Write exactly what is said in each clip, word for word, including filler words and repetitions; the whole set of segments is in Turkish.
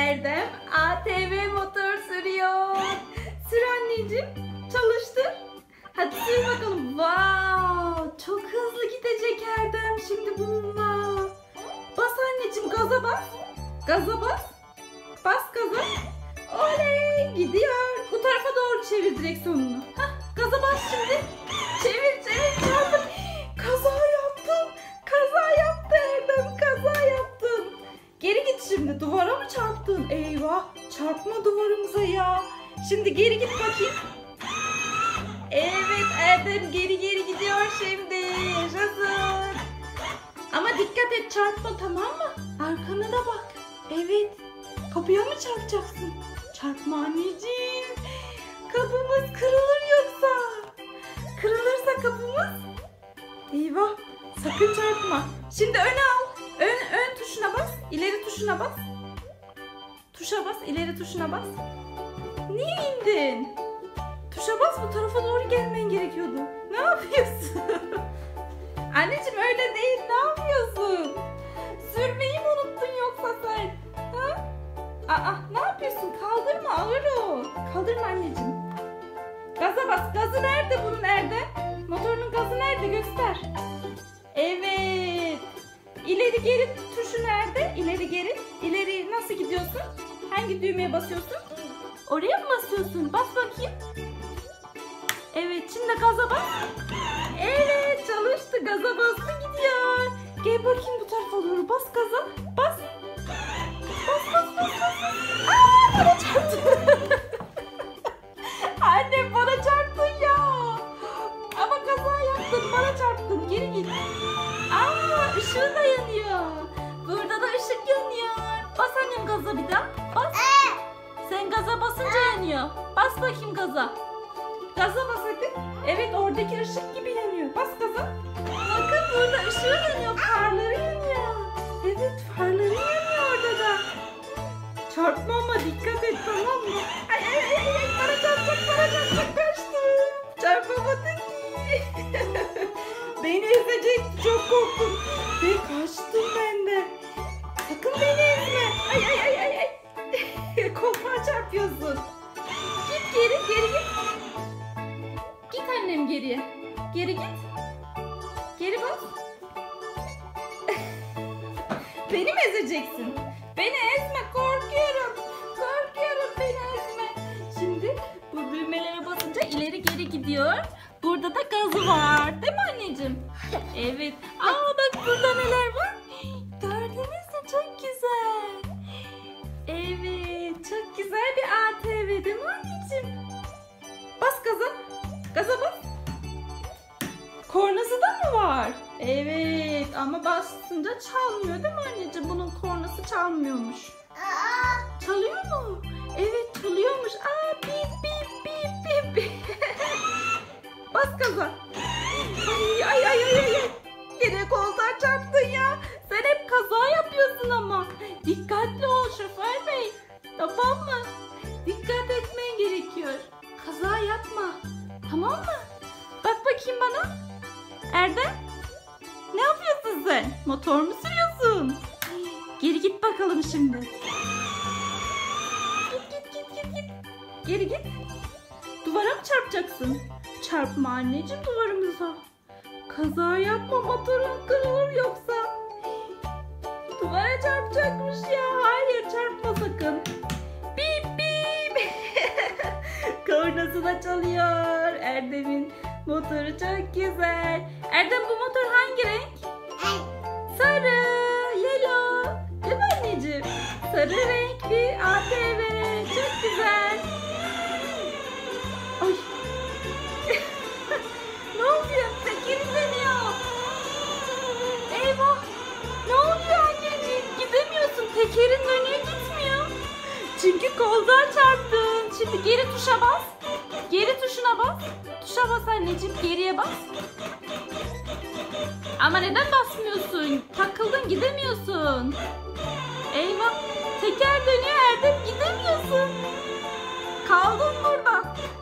Erdem A T V motor sürüyor. Sür anneciğim. Çalıştır. Hadi sür bakalım. Wow, çok hızlı gidecek Erdem şimdi bununla. Bas anneciğim, gaza bas. Gaza bas. Bas gaza. Oley, gidiyor. Bu tarafa doğru çevir direksiyonunu. Hah, gaza bas şimdi. Çevir çevir çarpın. Kaza yaptın. Kaza yaptı Erdem. Kaza yaptın. Geri git şimdi. Duvara mı çarptın? Eyvah. Çarpma duvarımıza ya. Şimdi geri git bakayım. Evet Erdem geri geri gidiyor şimdi. Yaşasın. Ama dikkat et, çarpma, tamam mı? Arkana da bak. Evet. Kapıya mı çarpacaksın? Çarpma anneciğim. Kapımız kırılır yoksa. Kırılırsa kapımız. Eyvah. Sakın çarpma. Şimdi öne al. Ön, ön tuşuna bas. İleri tuşuna bas. Tuşa bas. İleri tuşuna bas. Niye indin? Tuşa bas, bu tarafa doğru gelmen gerekiyordu. Ne yapıyorsun? Anneciğim öyle değil. Ne yapıyorsun? Sürmeyi mi unuttun yoksa sen? Ha? Aa, ne yapıyorsun? Kaldırma, ağır o. Kaldırma anneciğim. Gaza bas. Gazı nerede bunun, nerede? Motorunun gazı nerede? Göster. Evet. İleri geri tuşu nerede? İleri geri. İleri nasıl gidiyorsun? Hangi düğmeye basıyorsun? Oraya mı basıyorsun? Bas bakayım. Evet, şimdi gaza bas. Evet, çalıştı. Gaza bastı, gidiyor. Gel bakayım bu tarafa doğru. Bas gaza. Bas. Bas bas bas bas. Aa, bana çarptın. Anne, bana çarptın ya. Ama kaza yaptın. Bana çarptın. Geri git. Aa, ışığı da yanıyor. Burada da ışık yanıyor. Bas annem gaza bir daha. Bas. Sen gaza basınca yanıyor. Bas bakayım gaza. Gaza bas hadi. Evet, oradaki ışık gibi yanıyor. Bas gaza. Bakın burada ışığı yanıyor. Farları yanıyor. Evet, farları yanıyor orada da. Çarpma ama dikkat et, tamam mı? Ay ay ay ay, bana çarpacak, bana çarpacak, kaçtı. Çarpamadın ki. Beni ezecek, çok korktum. Ve kaçtım ben de. Sakın beni ezme. Ay ay ay ay ay. Koltuğa çarpıyorsun. Git geri, geri git. Git annem geriye. Geri git. Geri bas. Beni mi ezeceksin? Beni ezme, korkuyorum. Korkuyorum, beni ezme. Şimdi bu düğmelere basınca ileri geri gidiyor. Burada da gazı var. Değil mi anneciğim? Evet. Aa, bak burada neler var. Gördünüz mü? Çok güzel. Evet. Çok güzel bir A T V değil mi anneciğim? Bas gaza. Gaza bas. Kornası da mı var? Evet. Ama bastınca çalmıyor değil mi anneciğim? Bunun kornası çalmıyormuş. Çalıyor mu? Evet, çalıyormuş. Aa, bip bip bip bip. Bas gaza. Ay ay ay ay ay. Yine koltuğa çarptın ya. Sen hep kaza yapıyorsun ama. Dikkatli ol şoför bey. Tamam mı? Dikkat etmen gerekiyor. Kaza yapma. Tamam mı? Bak bakayım bana. Erdem. Ne yapıyorsun sen? Motor mu sürüyorsun? Geri git bakalım şimdi. Git git git git git. Geri git. Duvara mı çarpacaksın? Çarpma anneciğim duvarımıza. Kaza yapma, motorun kırılır yoksa. Duvara çarpacakmış ya. Hayır, çarpma sakın. Bip bip. Kornası da çalıyor. Erdem'in motoru çok güzel. Erdem, bu motor hangi renk? Sarı, yellow. Değil mi anneciğim? Sarı renkli A T V. Çok güzel. Ay. Ne oluyor? Tekerin dönüyor. Eyvah. Ne oluyor anneciğim? Gidemiyorsun. Tekerin dönüyor, gitmiyor. Çünkü koltuğa çarptın. Şimdi geri tuşa bas. Geri tuşuna bas. Tuşa bas anneciğim. Geriye bas. Ama neden basmıyorsun? Takıldın, gidemiyorsun. Eyvah. Teker dönüyor Erdem. Gidemiyorsun. Kaldın burada.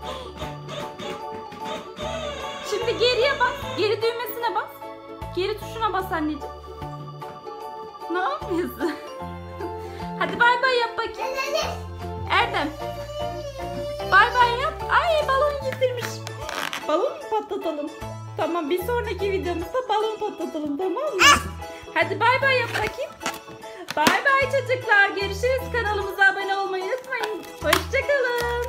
Şimdi geriye bas. Geri düğmesine bas. Geri tuşuna bas anneciğim. Ne yapıyorsun? Hadi bay bay yap bakayım. Erdem. Bay bay yap. Ay balon getirmiş. Balon mu patlatalım? Tamam, bir sonraki videomuzda balon patlatalım, tamam mı? Hadi bay bay yap bakayım. Bay bay çocuklar. Görüşürüz. Kanalımıza abone olmayı unutmayın. Hoşçakalın.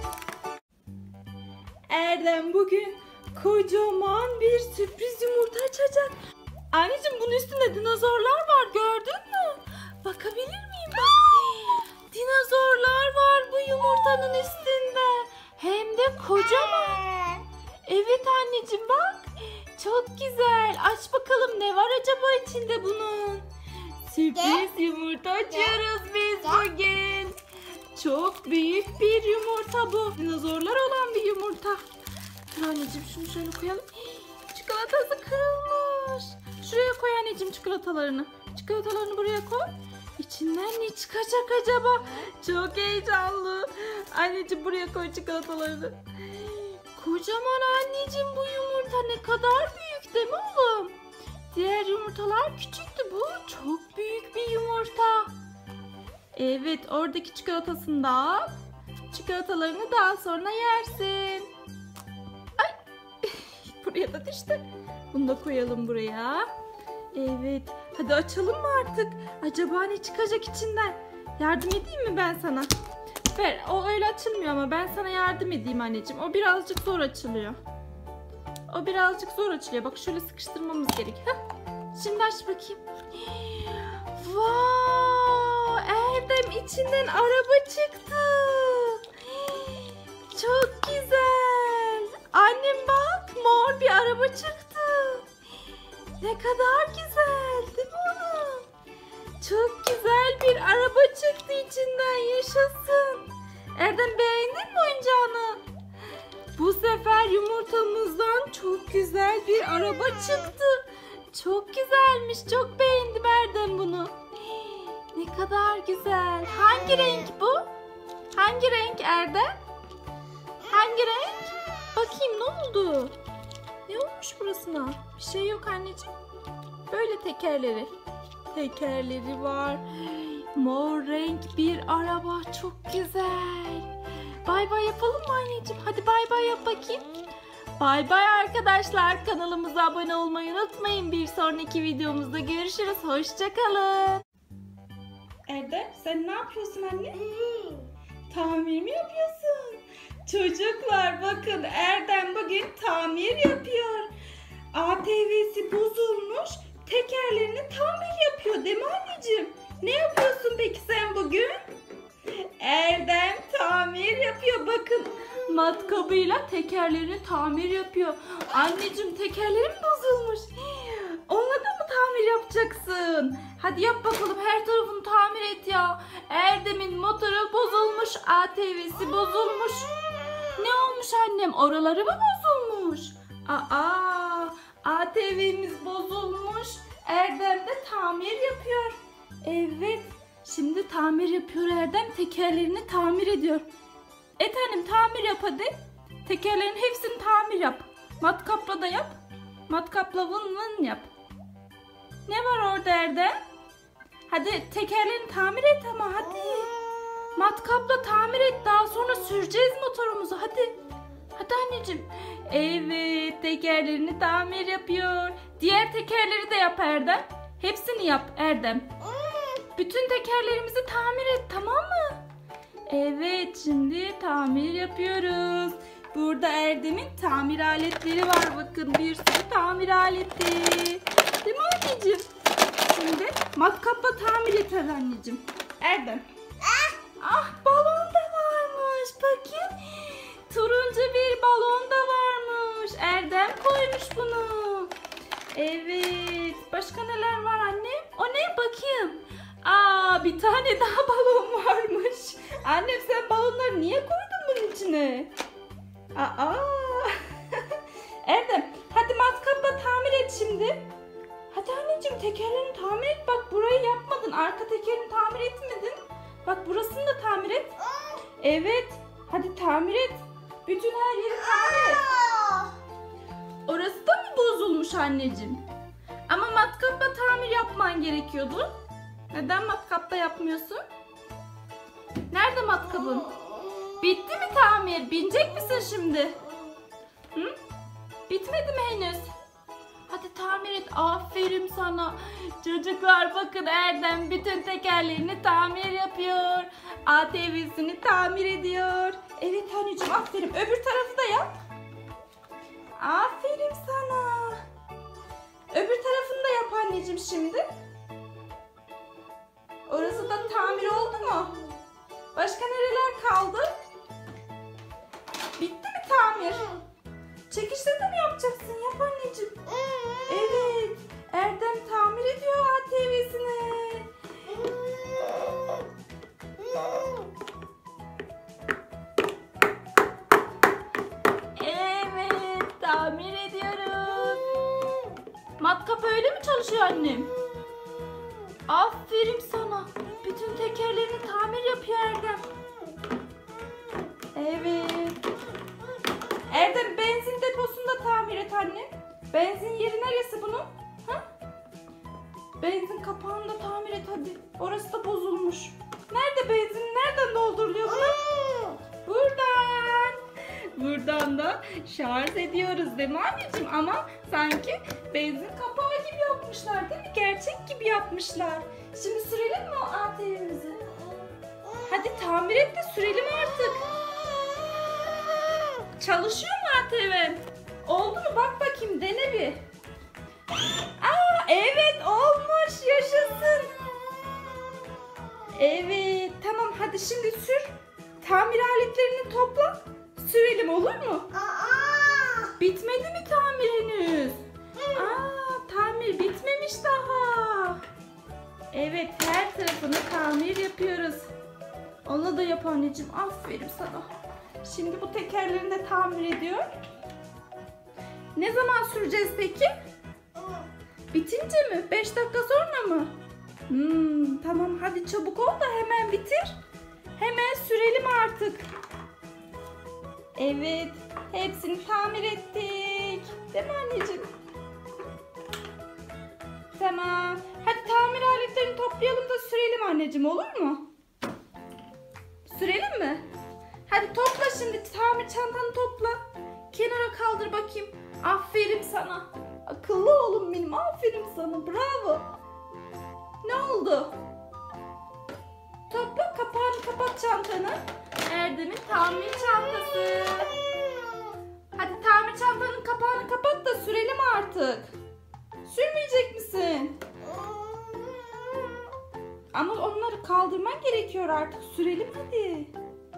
Erdem bugün kocaman bir sürpriz yumurta açacak. Anneciğim, bunun üstünde dinozorlar var, gördün mü? Bakabilir miyim? Bak. Dinozorlar var bu yumurtanın üstünde. Hem de kocaman. Evet anneciğim, bak. Çok güzel. Aç bakalım, ne var acaba içinde bunun? Sürpriz yumurta açıyoruz biz bugün. Çok büyük bir yumurta bu. Dinozorlar olan bir yumurta. Dur anneciğim, şunu şöyle koyalım. Çikolatası kırılmış. Şuraya koy anneciğim çikolatalarını. Çikolatalarını buraya koy. İçinden ne çıkacak acaba? Çok heyecanlı. Anneciğim, buraya koy çikolatalarını. Kocaman anneciğim, bu yumurta ne kadar büyük değil mi oğlum? Diğer yumurtalar küçüktü, bu çok büyük bir yumurta. Evet, oradaki çikolatasını da al. Çikolatalarını daha sonra yersin. Ay. Buraya da düştü. Bunu da koyalım buraya. Evet. Hadi açalım mı artık? Acaba ne çıkacak içinden? Yardım edeyim mi ben sana? Ver. O öyle açılmıyor ama ben sana yardım edeyim anneciğim. O birazcık zor açılıyor. O birazcık zor açılıyor. Bak şöyle sıkıştırmamız gerek. Heh. Şimdi aç bakayım. Wow! Erdem, içinden araba çıktı. Çok güzel. Annem bak, mor bir araba çıktı. Ne kadar güzel değil mi oğlum? Çok güzel bir araba çıktı içinden, yaşasın. Erdem, beğendin mi oyuncağını? Bu sefer yumurtamızdan çok güzel bir araba çıktı. Çok güzelmiş, çok beğendim Erdem bunu. Ne kadar güzel. Hangi renk bu? Hangi renk Erdem? Hangi renk? Bakayım, ne oldu? Ne olmuş burasına? Bir şey yok anneciğim. Böyle tekerleri. Tekerleri var. Mor renk bir araba. Çok güzel. Bay bay yapalım mı anneciğim? Hadi bay bay yap bakayım. Bay bay arkadaşlar. Kanalımıza abone olmayı unutmayın. Bir sonraki videomuzda görüşürüz. Hoşçakalın. Erdem, sen ne yapıyorsun anne? Tamir mi yapıyorsun? Çocuklar bakın, Erdem bugün tamir yapıyor. A T V'si bozulmuş. Tekerlerini tamir yapıyor değil mi anneciğim? Ne yapıyorsun peki sen bugün? Erdem tamir yapıyor. Bakın, matkabıyla tekerlerini tamir yapıyor. Anneciğim, tekerlerim bozulmuş. Onunla da mı tamir yapacaksın? Hadi yap bakalım, her tarafını tamir et ya. Erdem'in motoru bozulmuş. A T V'si bozulmuş. Ne olmuş annem? Oraları mı bozulmuş? Aa, A T V'miz bozulmuş. Erdem de tamir yapıyor. Evet. Şimdi tamir yapıyor Erdem. Tekerlerini tamir ediyor. Et annem, tamir yap hadi. Tekerlerin hepsini tamir yap. Matkapla da yap. Matkapla vın vın yap. Ne var orada Erdem? Hadi tekerlerini tamir et ama hadi. Matkapla tamir et. Daha sonra süreceğiz motorumuzu. Hadi. Hadi anneciğim. Evet, tekerlerini tamir yapıyor. Diğer tekerleri de yap Erdem. Hepsini yap Erdem. Bütün tekerlerimizi tamir et, tamam mı? Evet, şimdi tamir yapıyoruz. Burada Erdem'in tamir aletleri var. Bakın, bir sürü tamir aleti. Değil mi anneciğim? Şimdi matkapla tamir et hadi anneciğim. Erdem. Ah, balon da varmış. Bakayım. Turuncu bir balon da varmış. Erdem koymuş bunu. Evet. Başka neler var annem? O ne? Bakayım. Aa, bir tane daha balon varmış. Annem, sen balonları niye koydun bunun içine? Aa. Erdem, hadi matkapla tamir et şimdi. Hadi anneciğim, tekerlerini tamir et. Bak, burayı yapmadın. Arka tekerini tamir etmedin. Bak, burasını da tamir et. Evet. Hadi tamir et. Bütün her yeri tamir et. Orası da mı bozulmuş anneciğim? Ama matkapla tamir yapman gerekiyordu. Neden matkapta yapmıyorsun? Nerede matkabın? Bitti mi tamir? Binecek misin şimdi? Hı? Bitmedi mi henüz? Hadi tamir et. Aferin sana. Çocuklar bakın, Erdem bütün tekerlerini tamir yapıyor. A T V'sini tamir ediyor. Evet anneciğim, aferin. Öbür tarafı da yap. Aferin sana. Öbür tarafını da yap anneciğim şimdi. Orası da tamir oldu mu? Başka nereler kaldı? Bitti mi tamir? Çekişle de mi yapacaksın? Yap anneciğim. Evet. Erdem tamir ediyor A T V'sini. Evet. Tamir ediyoruz. Matkap öyle mi çalışıyor annem? Aferin sana. Bütün tekerlerini tamir yapıyor Erdem. Evet. Erdem benzin deposunu da tamir et anne. Benzin yeri neresi bunun? Ha? Benzin kapağını da tamir et hadi. Orası da bozulmuş. Nerede benzin? Nereden dolduruluyor bunu? Buradan. Buradan da şarj ediyoruz değil mi anneciğim? Ama sanki benzin kapağı gibi yapmışlar değil mi? Gerçek gibi yapmışlar. Şimdi sürelim mi o A T V'mizi? Hadi tamir et de sürelim artık. Çalışıyor mu A T V? Oldu mu? Bak bakayım, dene bir. Aa, evet olmuş, yaşasın. Evet tamam, hadi şimdi sür. Tamir aletlerini topla. Sürelim, olur mu? Aa! Bitmedi mi tamir henüz? Aa, tamir bitmemiş daha. Evet, her tarafını tamir yapıyoruz. Onu da yap anneciğim. Aferin sana. Şimdi bu tekerlerini de tamir ediyor. Ne zaman süreceğiz peki? Bitince mi? beş dakika sonra mı? Hmm, tamam hadi çabuk ol da hemen bitir. Hemen sürelim artık. Evet. Hepsini tamir ettik. Değil mi anneciğim? Tamam. Hadi tamir aletlerini toplayalım da sürelim anneciğim, olur mu? Sürelim mi? Hadi topla şimdi, tamir çantanı topla. Kenara kaldır bakayım. Aferin sana. Akıllı oğlum benim. Aferin sana. Bravo. Ne oldu? Topla, kapağını kapat çantanı. Erdem'in tamir çantası. Hadi tamir çantanın kapağını kapat da sürelim artık. Sürmeyecek misin? Ama onları kaldırman gerekiyor artık. Sürelim hadi.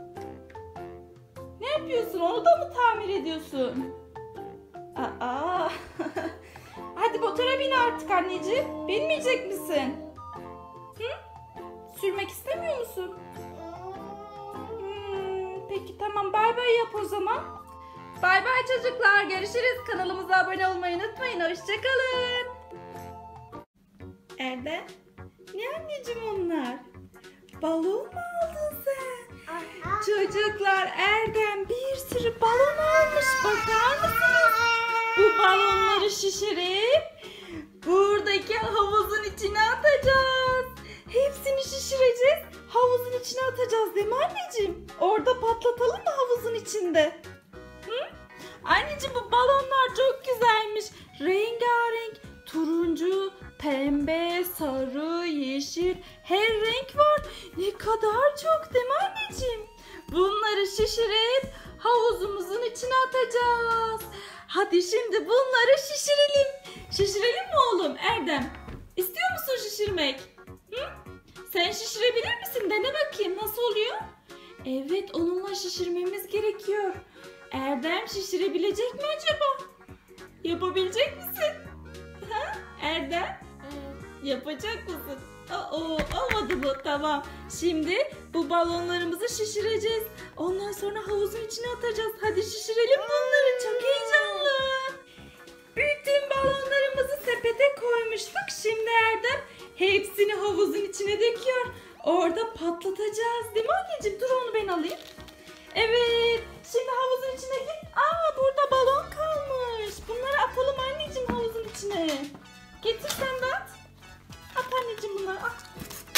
Ne yapıyorsun? Onu da mı tamir ediyorsun? Aa. Hadi motora bin artık anneciğim. Binmeyecek misin? Hı? Sürmek istemiyor musun? Hmm, peki tamam, bay bay yap o zaman. Bay bay çocuklar. Görüşürüz. Kanalımıza abone olmayı unutmayın. Hoşçakalın. Erdem. Ne anneciğim onlar? Balon mu aldın sen? Çocuklar, Erdem bir sürü balon almış. Bakar mısınız? Bu balonları şişirip buradaki havuzun içine atacağız. Hepsini şişireceğiz. Havuzun içine atacağız değil mi anneciğim? Orada patlatalım mı havuzun içinde? Hı? Anneciğim bu balonlar çok güzelmiş. Rengarenk, turuncu, pembe, sarı, yeşil, her renk var. Ne kadar çok değil mi anneciğim? Bunları şişirip havuzumuzun içine atacağız. Hadi şimdi bunları şişirelim. Şişirelim mi oğlum Erdem? İstiyor musun şişirmek? Hı? Sen şişirebilir misin? Dene bakayım nasıl oluyor? Evet, onunla şişirmemiz gerekiyor. Erdem şişirebilecek mi acaba? Yapabilecek misin? Ha? Erdem? Yapacak mısın? Oo, olmadı bu. Tamam. Şimdi bu balonlarımızı şişireceğiz. Ondan sonra havuzun içine atacağız. Hadi şişirelim bunları. Çok heyecanlı. Bütün balonlarımızı sepete koymuştuk. Şimdi Erdem hepsini havuzun içine döküyor. Orada patlatacağız. Değil mi anneciğim? Dur onu ben alayım. Evet. Şimdi havuzun içine git. Aa, burada balon kalmış. Bunları atalım anneciğim havuzun içine. Getir sen de at. At anneciğim bunları, at.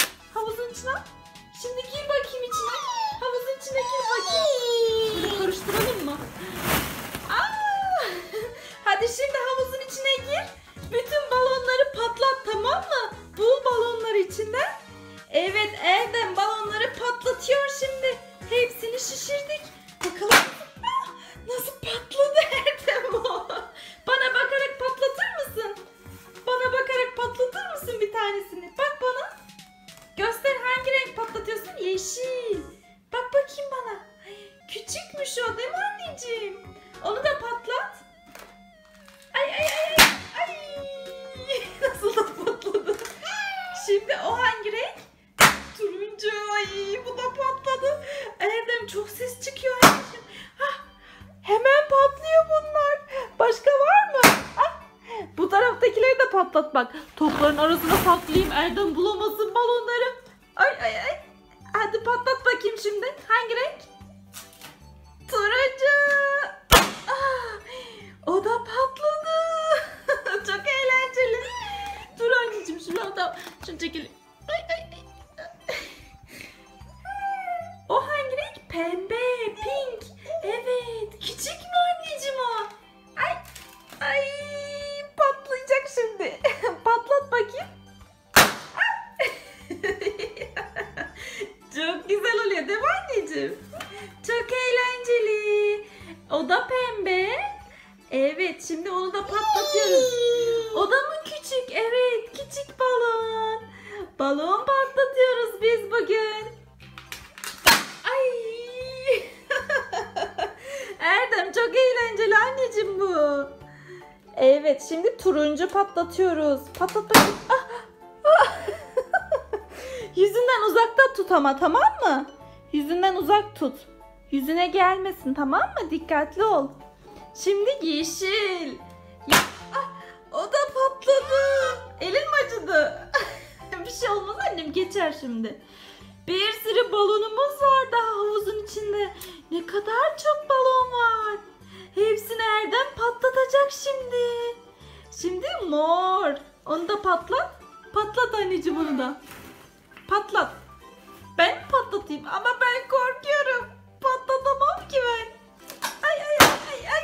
içine. Şimdi gir bakayım içine. Havuzun içine gir bakayım. Bunu karıştıralım mı? Aa! Hadi şimdi havuzun içine gir. Bütün balonları patlat, tamam mı? Bul balonları içinden. Evet, Erdem balonları patlatıyor şimdi. Hepsini şişirdik. Bakalım. Ah, nasıl patladı Erdem o? Bana bakarak patlatır mısın? Bana bakarak patlatır mısın bir tanesini? Bak bana. Göster, hangi renk patlatıyorsun? Yeşil. Bak bakayım bana. Küçükmüş o, değil mi anneciğim? Onu da patlat. Ay ay ay ay. Ay. Nasıl da patladı. Şimdi o hangi renk? Turuncu. Ay, bu da patladı. Erdem çok ses çıkıyor. Hah, hemen patlıyor bunlar. Başka var mı? Ah, bu taraftakileri de patlat bak. Topların arasına saklayayım. Erdem bulamasın balonları. Ay ay ay. Hadi patlat bakayım şimdi. Hangi renk? Turuncu. Ah, o da patladı. Çok eğlenceli. Dur anneciğim, şunu da şunu çekelim. Ay ay ay. O hangi renk? Pembe, pink. Evet. Küçük mü anneciğim o? Ay. Ay. Patlayacak şimdi. Patlat bakayım. Çok güzel oluyor değil mi anneciğim? Çok eğlenceli. O da pembe. Evet, şimdi onu da patlatıyoruz. O da mı küçük? Evet, küçük balon. Balon patlatıyoruz biz bugün. Ay. Erdem çok eğlenceli anneciğim bu. Evet, şimdi turuncu patlatıyoruz. Patlat bakayım. Ah, ah. Yüzünden uzakta tut ama, tamam mı? Yüzünden uzak tut. Yüzüne gelmesin, tamam mı? Dikkatli ol. Şimdi yeşil. Ah, o da patladı. Elin mi acıdı? Bir şey olmaz annem, geçer şimdi. Bir sürü balonumuz var daha havuzun içinde. Ne kadar çok balon var. Hepsini Erdem patlatacak şimdi. Şimdi mor. Onu da patlat. Patlat anneciğim onu da. Patlat. Ben mi patlatayım? Ama ben korkuyorum. Patlatamam ki ben. Ay ay ay ay.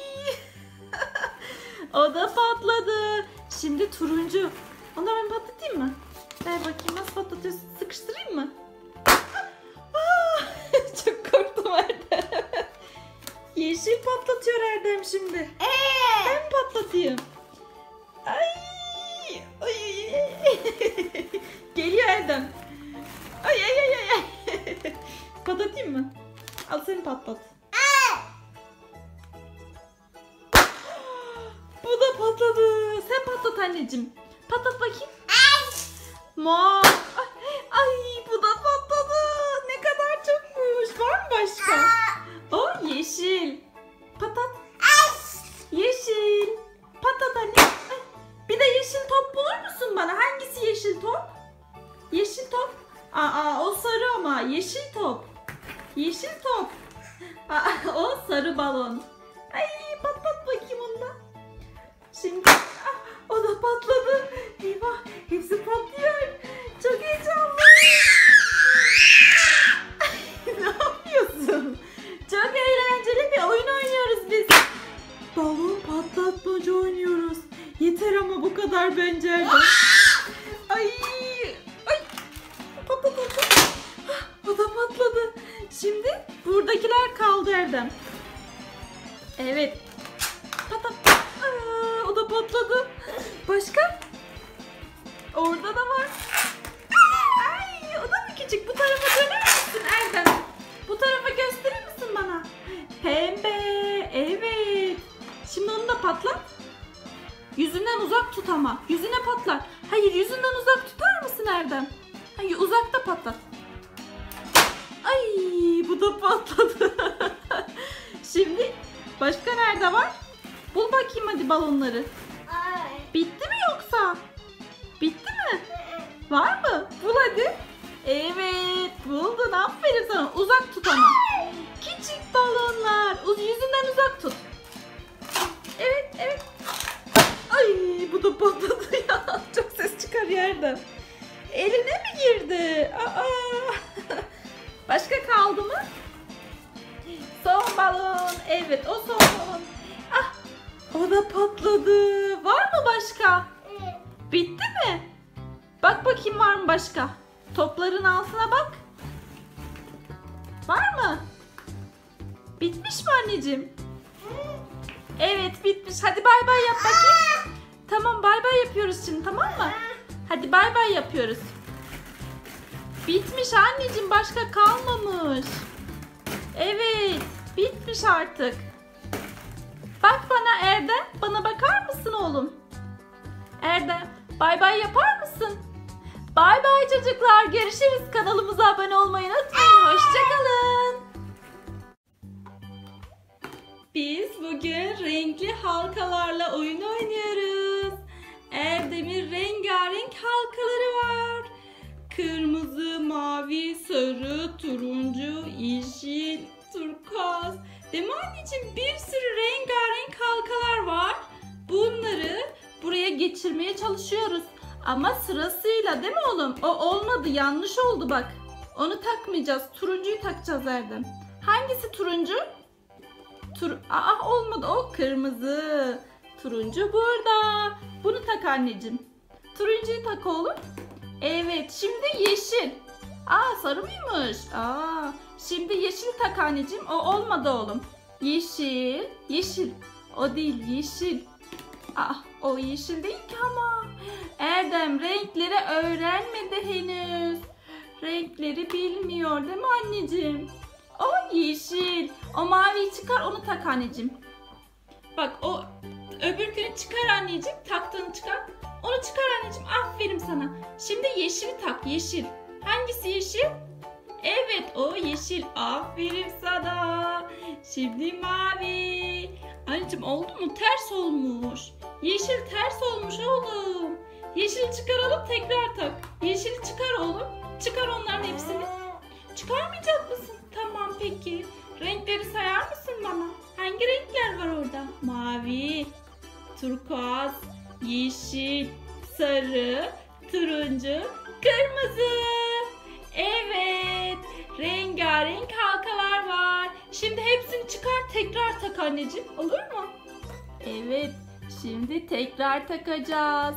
O da patladı. Şimdi turuncu. Onu da ben patlatayım mı? Ver bakayım, nasıl patlatıyorsun? Sıkıştırayım mı? Aa, çok korktum Erdem. Yeşil patlatıyor Erdem şimdi. Ee? Ben mi patlatayım? Ay. Ay. Geliyor Erdem. Ay ay ay ay. Patlatayım mı? Al, seni patlat. Bu da patladı. Sen patlat anneciğim. Patlat bakayım. Mor. Ay, ay, bu da patladı. Ne kadar çokmuş. Var mı başka? O yeşil. Patlat. Yeşil. Patlat anne. Ay, bir de yeşil top bulur musun bana? Hangisi yeşil top? Yeşil top. Aa, o sarı ama. Yeşil top. Yeşil top. Aa, o sarı balon. Ay, patlat bakayım onu da. Şimdi ah, o da patladı. Eyvah, hepsi patlıyor. Çok heyecanlı. Ne yapıyorsun? Çok eğlenceli bir oyun oynuyoruz biz. Balon patlatmaca oynuyoruz. Yeter ama bu kadar bence. Ay, ay, patladı. Ah, o da patladı. Şimdi buradakiler kaldı Erdem. Evet. Patlat. Aa, o da patladı. Başka? Orada da var. Ay, o da mı küçük? Bu tarafa döner misin Erdem? Bu tarafa gösterir misin bana? Pembe. Evet. Şimdi onu da patlat. Yüzünden uzak tut ama. Yüzüne patlar. Hayır, yüzünden uzak tutar mısın Erdem? Hayır, uzakta patlat. Ay, bu da patladı. Şimdi başka nerede var? Bul bakayım hadi balonları. Bitti mi yoksa? Bitti mi? Var mı? Bul hadi. Evet, buldun. Aferin sana. Uzak tut ama. Küçük balonlar. Yüzünden uzak tut. Evet, evet. Ay, bu da patladı ya. Çok ses çıkar yerden. Eline mi girdi? gitti. Aa. Başka kaldı mı? Son balon. Evet, o son balon. Ah, o da patladı. Var mı başka? Bitti mi? Bak bakayım var mı başka? Topların altına bak. Var mı? Bitmiş mi anneciğim? Evet, bitmiş. Hadi bay bay yap bakayım. Tamam, bay bay yapıyoruz şimdi, tamam mı? Hadi bay bay yapıyoruz. Bitmiş anneciğim, başka kalmamış. Evet, bitmiş artık. Bak bana Erdem, bana bakar mısın oğlum? Erdem, bay bay yapar mısın? Bay bay çocuklar, görüşürüz. Kanalımıza abone olmayı unutmayın. Hoşçakalın. Biz bugün renkli halkalarla oyun oynuyoruz. Erdem'in rengarenk halkaları var. Kırmızı, mavi, sarı, turuncu, yeşil, turkuaz. Değil mi anneciğim? Bir sürü rengarenk halkalar var. Bunları buraya geçirmeye çalışıyoruz. Ama sırasıyla, değil mi oğlum? O olmadı, yanlış oldu bak. Onu takmayacağız. Turuncuyu takacağız Erdem. Hangisi turuncu? Tur Aa, olmadı, o kırmızı. Turuncu burada. Bunu tak anneciğim. Turuncuyu tak oğlum. Evet, şimdi yeşil. Aa, sarı mıymış? Aa, şimdi yeşil tak anneciğim. O olmadı oğlum. Yeşil, yeşil. O değil, yeşil. Aa, o yeşil değil ki ama. Erdem renkleri öğrenmedi henüz. Renkleri bilmiyor, değil mi anneciğim? O yeşil. O maviyi çıkar, onu tak anneciğim. Bak, o öbürkünü çıkar anneciğim. Taktığını çıkar. Onu çıkar anneciğim. Aferin sana. Şimdi yeşili tak. Yeşil. Hangisi yeşil? Evet, o yeşil. Aferin sana. Şimdi mavi. Anneciğim oldu mu? Ters olmuş. Yeşil ters olmuş oğlum. Yeşili çıkaralım, tekrar tak. Yeşili çıkar oğlum. Çıkar onların hepsini. Çıkarmayacak mısın? Tamam peki. Renkleri sayar mısın bana? Hangi renkler var orada? Mavi, turkuaz, yeşil, sarı, turuncu, kırmızı. Evet. Rengarenk halkalar var. Şimdi hepsini çıkar, tekrar tak anneciğim. Olur mu? Evet. Şimdi tekrar takacağız.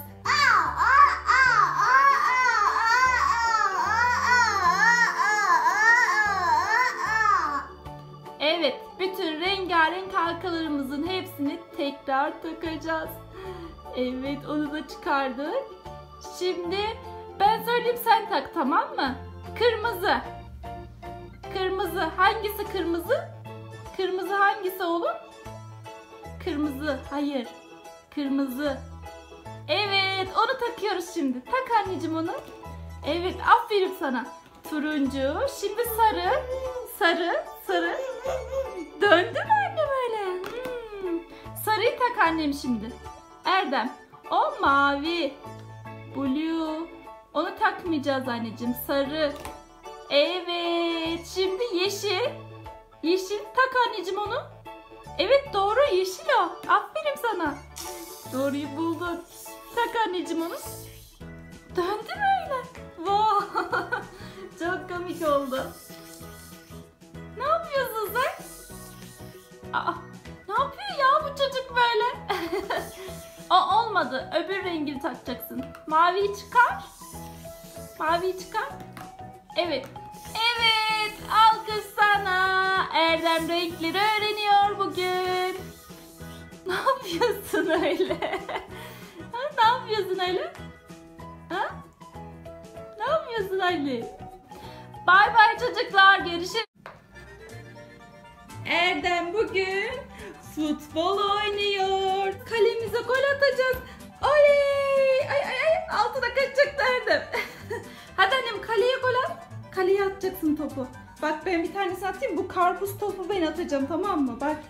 Evet, bütün rengarenk halkalarımızın hepsini tekrar takacağız. Evet, onu da çıkardık. Şimdi ben söyleyeyim, sen tak, tamam mı? Kırmızı. Kırmızı. Hangisi kırmızı? Kırmızı hangisi oğlum? Kırmızı. Hayır. Kırmızı. Evet, onu takıyoruz şimdi. Tak anneciğim onu. Evet, aferin sana. Turuncu. Şimdi sarı. Sarı. Sarı. Döndü mü anne böyle? Hmm. Sarıyı tak annem şimdi. Erdem. O mavi. Blue. Onu takmayacağız anneciğim. Sarı. Evet. Şimdi yeşil. Yeşil. Tak anneciğim onu. Evet, doğru, yeşil o. Aferin sana. Doğruyu buldun. Tak anneciğim onu. Döndü mü öyle? Wow. Çok komik oldu. Ne yapıyorsun sen? Aa, ne yapıyor ya bu çocuk böyle? O olmadı. Öbür rengini takacaksın. Maviyi çıkar. Maviyi çıkar. Evet. Evet. Alkış sana. Erdem renkleri öğreniyor bugün. Ne yapıyorsun öyle? Ha, ne yapıyorsun öyle? Ha? Ne yapıyorsun öyle? Bay bay çocuklar. Görüşürüz. Erdem bugün futbol oynuyor. Kalemize gol atacağız. Oley! Ay ay ay, altına kaçacaktı Erdem. Hadi annem, kaleye gol at. Kaleye atacaksın topu. Bak, ben bir tanesini atayım. Bu karpuz topu ben atacağım, tamam mı? Bak.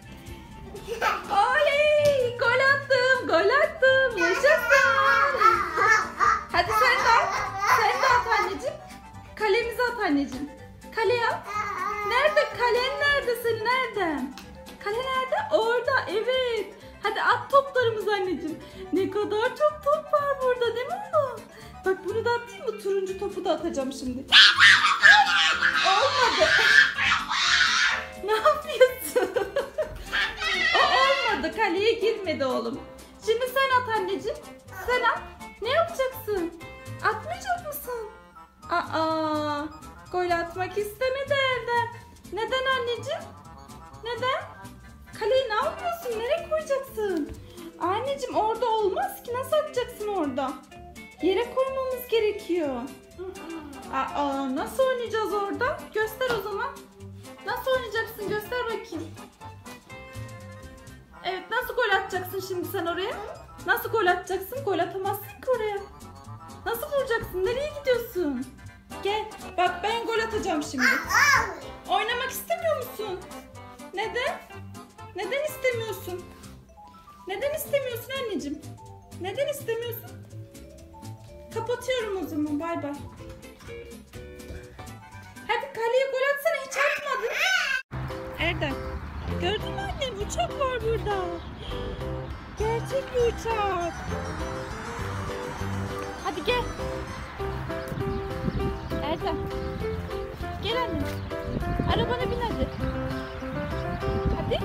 Oley! Gol attım. Gol attım. Yaşasın. Hadi sen de at. Sen de at anneciğim. Kalemize at anneciğim. Kaleye at. Nerede? Kalen nerede senin? Nerede? Kale nerede? Orada. Evet. Hadi at toplarımızı anneciğim. Ne kadar çok top var burada, değil mi oğlum? Bak bunu da atayım mı? Turuncu topu da atacağım şimdi. Olmadı. Ne yapıyorsun? O olmadı. Kaleye girmedi oğlum. Şimdi sen at anneciğim. Sen at. Ne yapacaksın? Atmayacak mısın? Aa, gol atmak istemedi Erdem. Neden anneciğim? Neden? Kaleyi ne yapıyorsun? Nereye koyacaksın? Anneciğim orada olmaz ki. Nasıl atacaksın orada? Yere koymamız gerekiyor. Aa, nasıl oynayacağız orada? Göster o zaman. Nasıl oynayacaksın? Göster bakayım. Evet, nasıl gol atacaksın şimdi sen oraya? Nasıl gol atacaksın? Gol atamazsın ki oraya. Nasıl vuracaksın? Nereye gidiyorsun? Gel. Bak ben gol atacağım şimdi. Oynamak istemiyor musun? Neden? Neden istemiyorsun? Neden istemiyorsun anneciğim? Neden istemiyorsun? Kapatıyorum o zaman. Bay bay. Hadi kaleye gol atsana. Hiç atmadın. Erdem. Gördün mü annem? Uçak var burada. Gerçek bir uçak. Hadi gel. Erdem. Gel annem. Arabana bin hadi. Hadi.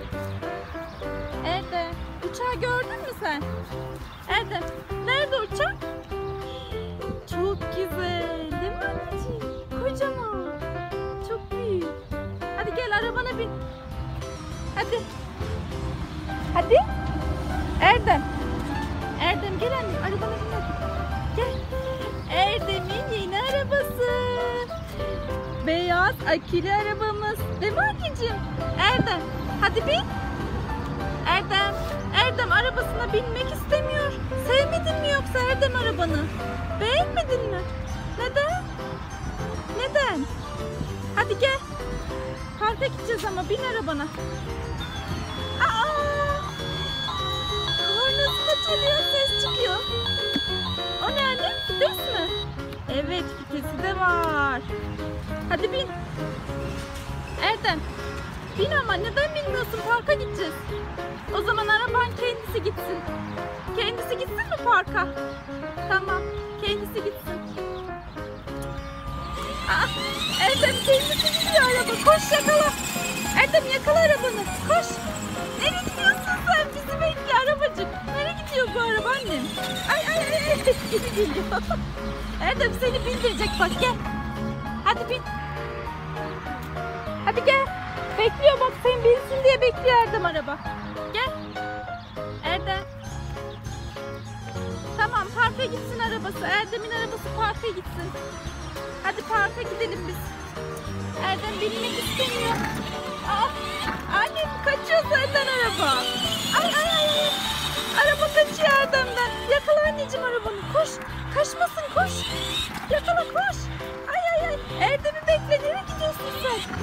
Erdem. Uçağı gördün mü sen? Erdem. Nerede uçak? Çok güzel. Değil mi anneciğim? Kocaman. Çok büyük. Hadi gel arabana bin. Hadi. Hadi. Erdem. Erdem gel anne. Arabana bin hadi. Gel. Erdem'in yeni arabası. Beyaz akülü arabamız. Değil mi anneciğim? Erdem. Hadi bin. Erdem. Erdem arabasına binmek istemiyor. Sevmedin mi yoksa Erdem arabanı? Beğenmedin mi? Neden? Neden? Hadi gel. Parka gideceğiz ama bin arabana. Aa! Kornası da çalıyor, ses çıkıyor. O ne anne? Vites mi? Evet, vitesi de var. Hadi bin. Erdem. Bin ama neden bilmiyorsun? Parka gideceğiz. O zaman araban kendisi gitsin. Kendisi gitsin mi parka? Tamam. Kendisi gitsin. Aa, Erdem kendisi gidiyor araba. Koş yakala. Erdem yakala arabanı. Koş. Nereye gidiyorsun sen? Bizi bekle arabacık. Nereye gidiyor bu araba annem? Ay ay ay. ay. Geri geliyor. Erdem seni bindirecek bak gel. Hadi bin. Hadi gel. Bekliyor bak sen binsin diye bekliyor Erdem araba. Gel. Erdem. Tamam parka gitsin arabası. Erdem'in arabası parka gitsin. Hadi parka gidelim biz. Erdem binmek istemiyor. Aa, annem kaçıyor senden araba. Ay ay ay. Araba kaçıyor Erdem'den. Yakala anneciğim arabanı. Koş. Kaçmasın koş. Yakala koş. Ay ay ay. Erdem'i bekle. Nereye gidiyorsun sen?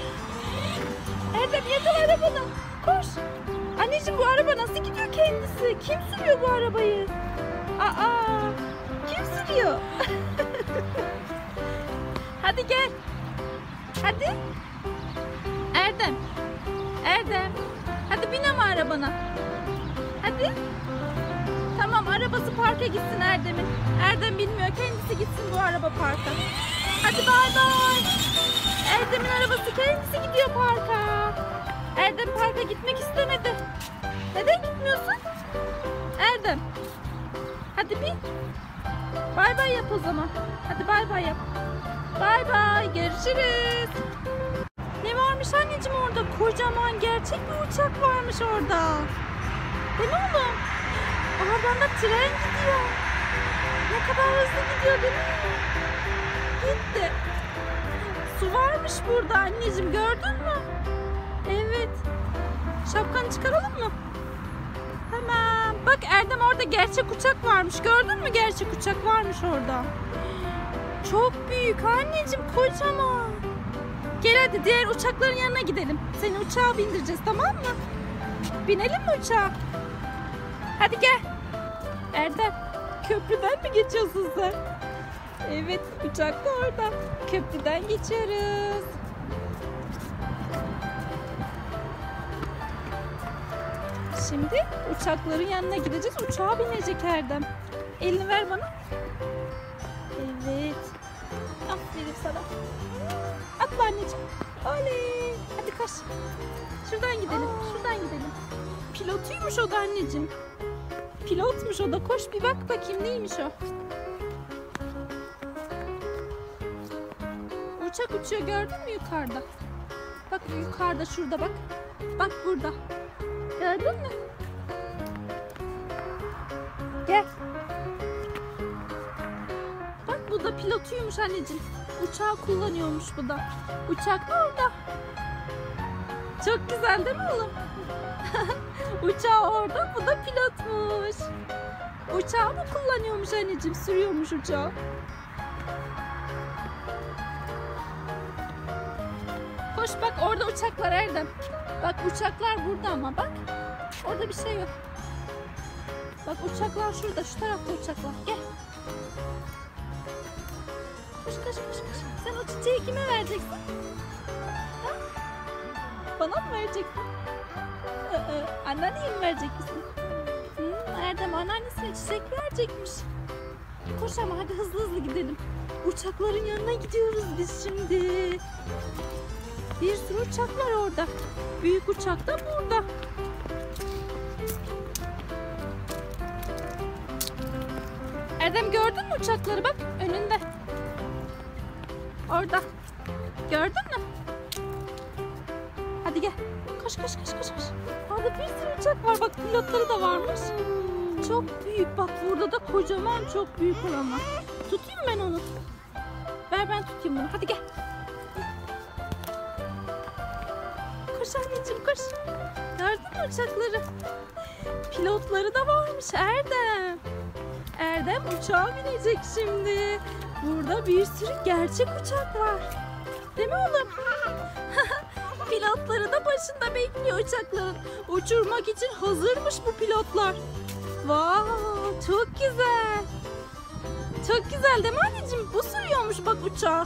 Erdem yakala arabanı. Koş. Anneciğim bu araba nasıl gidiyor kendisi? Kim sürüyor bu arabayı? Aa, kim sürüyor? Hadi gel. Hadi. Erdem. Erdem. Hadi bin ama arabana. Hadi. Tamam arabası parka gitsin Erdem'in. Erdem bilmiyor kendisi gitsin bu araba parka. Hadi bay bay. Erdem'in arabası kendisi gidiyor parka. Erdem parka gitmek istemedi. Neden gitmiyorsun? Erdem. Hadi bin. Bay bay yap o zaman. Hadi bay bay yap. Bay bay. Görüşürüz. Ne varmış anneciğim orada? Kocaman gerçek bir uçak varmış orada. Değil mi oğlum? Oradan da tren gidiyor. Ne kadar hızlı gidiyor değil mi? Gitti. Su varmış burada anneciğim gördün mü? Evet. Şapkanı çıkaralım mı? Hemen. Bak Erdem orada gerçek uçak varmış. Gördün mü gerçek uçak varmış orada. Çok büyük anneciğim kocaman. Gel hadi diğer uçakların yanına gidelim. Seni uçağa bindireceğiz tamam mı? Binelim mi uçağa? Hadi gel. Erdem köprüden mi geçiyorsun sen? Evet uçak da orada. Köprüden geçiyoruz. Şimdi uçakların yanına gideceğiz. Uçağa binecek Erdem. Elini ver bana. aferin sana. Atla anneciğim. Oley. Hadi koş. Şuradan gidelim. Şuradan gidelim. Pilotuymuş o da anneciğim. Pilotmuş o da. Koş bir bak bakayım neymiş o. Uçak uçuyor gördün mü yukarıda? Bak yukarıda şurada bak. Bak burada. Gördün mü? Gel. Bak bu da pilotuymuş anneciğim. Uçağı kullanıyormuş bu da. Uçak da orada. Çok güzel değil mi oğlum? Uçağı orada, bu da pilotmuş. Uçağı mı kullanıyormuş anneciğim? Sürüyormuş uçağı. Koş bak orada uçaklar Erdem. Bak uçaklar burada ama bak. Orada bir şey yok. Bak uçaklar şurada, şu tarafta uçaklar. Gel. Koş koş koş koş. Sen o çiçeği kime vereceksin? Ha? Bana mı vereceksin? Ee, anneanneye mi verecek misin? Hmm, Erdem anneannesine çiçek verecekmiş. Koş ama hadi hızlı hızlı gidelim. Uçakların yanına gidiyoruz biz şimdi. Bir sürü uçak var orada. Büyük uçak da burada. Erdem gördün mü uçakları bak önünde. Orada. Gördün mü? Hadi gel. Koş koş koş koş koş. Orada bir sürü uçak var. Bak pilotları da varmış. Çok büyük. Bak burada da kocaman çok büyük olanlar. Tutayım ben onu. Ver ben tutayım bunu. Hadi gel. Koş anneciğim koş. Gördün mü uçakları? Pilotları da varmış Erdem. Erdem uçağa binecek şimdi. Burada bir sürü gerçek uçak var. Değil mi oğlum? Pilotları da başında bekliyor uçakların. Uçurmak için hazırmış bu pilotlar. Wow, çok güzel. Çok güzel değil mi anneciğim? Bu sürüyormuş bak uçağı.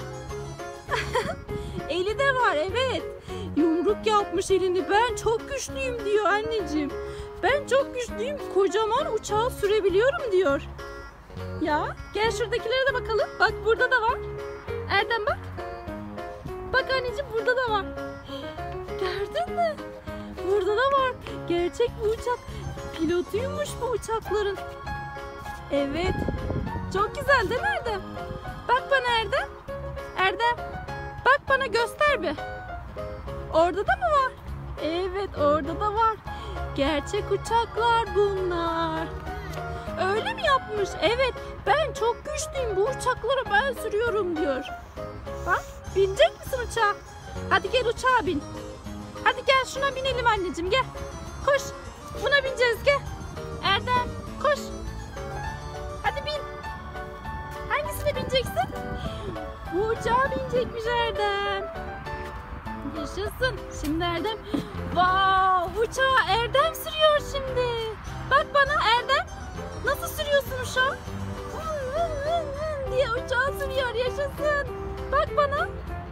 Eli de var evet. Yumruk yapmış elini. Ben çok güçlüyüm diyor anneciğim. Ben çok güçlüyüm. Kocaman uçağı sürebiliyorum diyor. Ya gel şuradakilere de bakalım. Bak burada da var. Erdem bak. Bak anneciğim burada da var. Gördün mü? Burada da var. Gerçek bu uçak. Pilotuymuş bu uçakların. Evet. Çok güzel değil mi Erdem? Bak bana Erdem. Erdem. Bak bana göster bir. Orada da mı var? Evet orada da var. Gerçek uçaklar bunlar. Öyle mi yapmış? Evet. Ben çok güçlüyüm. Bu uçakları ben sürüyorum diyor. Bak binecek misin uçağa? Hadi gel uçağa bin. Hadi gel şuna binelim anneciğim gel. Koş. Buna bineceğiz gel. Erdem koş. Hadi bin. Hangisine bineceksin? Bu uçağa binecekmiş Erdem. Yaşasın. Şimdi Erdem. Wow, uçağı Erdem sürüyor şimdi. Bak bana Erdem. Nasıl sürüyorsun uçağı? diye uçağı sürüyor. Yaşasın. Bak bana.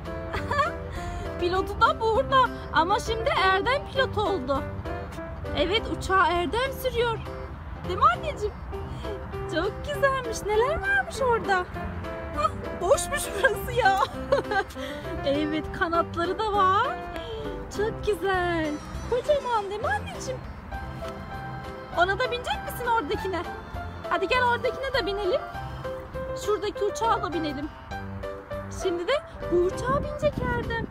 Pilotu da burada. Ama şimdi Erdem pilot oldu. Evet uçağı Erdem sürüyor. Değil mi anneciğim? Çok güzelmiş. Neler varmış orada? Hah, boşmuş burası ya. Evet kanatları da var. Çok güzel. Kocaman değil mi anneciğim? Ona da binecek misin oradakine? Hadi gel oradakine de binelim. Şuradaki uçağa da binelim. Şimdi de bu uçağa binecek Erdem.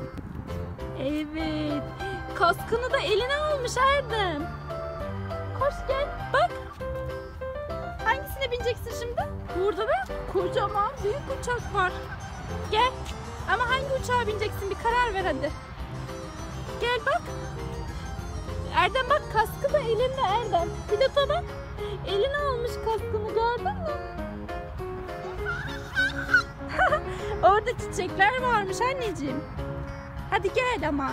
Evet. Kaskını da eline almış Erdem. Koş gel. Bak. Hangisine bineceksin şimdi? Burada da kocaman büyük uçak var. Gel. Ama hangi uçağa bineceksin? Bir karar ver hadi. Gel bak. Erdem bak kaskı da elinde Erdem. Pilota bak. Eline almış kaskını gördün mü? Orada çiçekler varmış anneciğim. Hadi gel ama.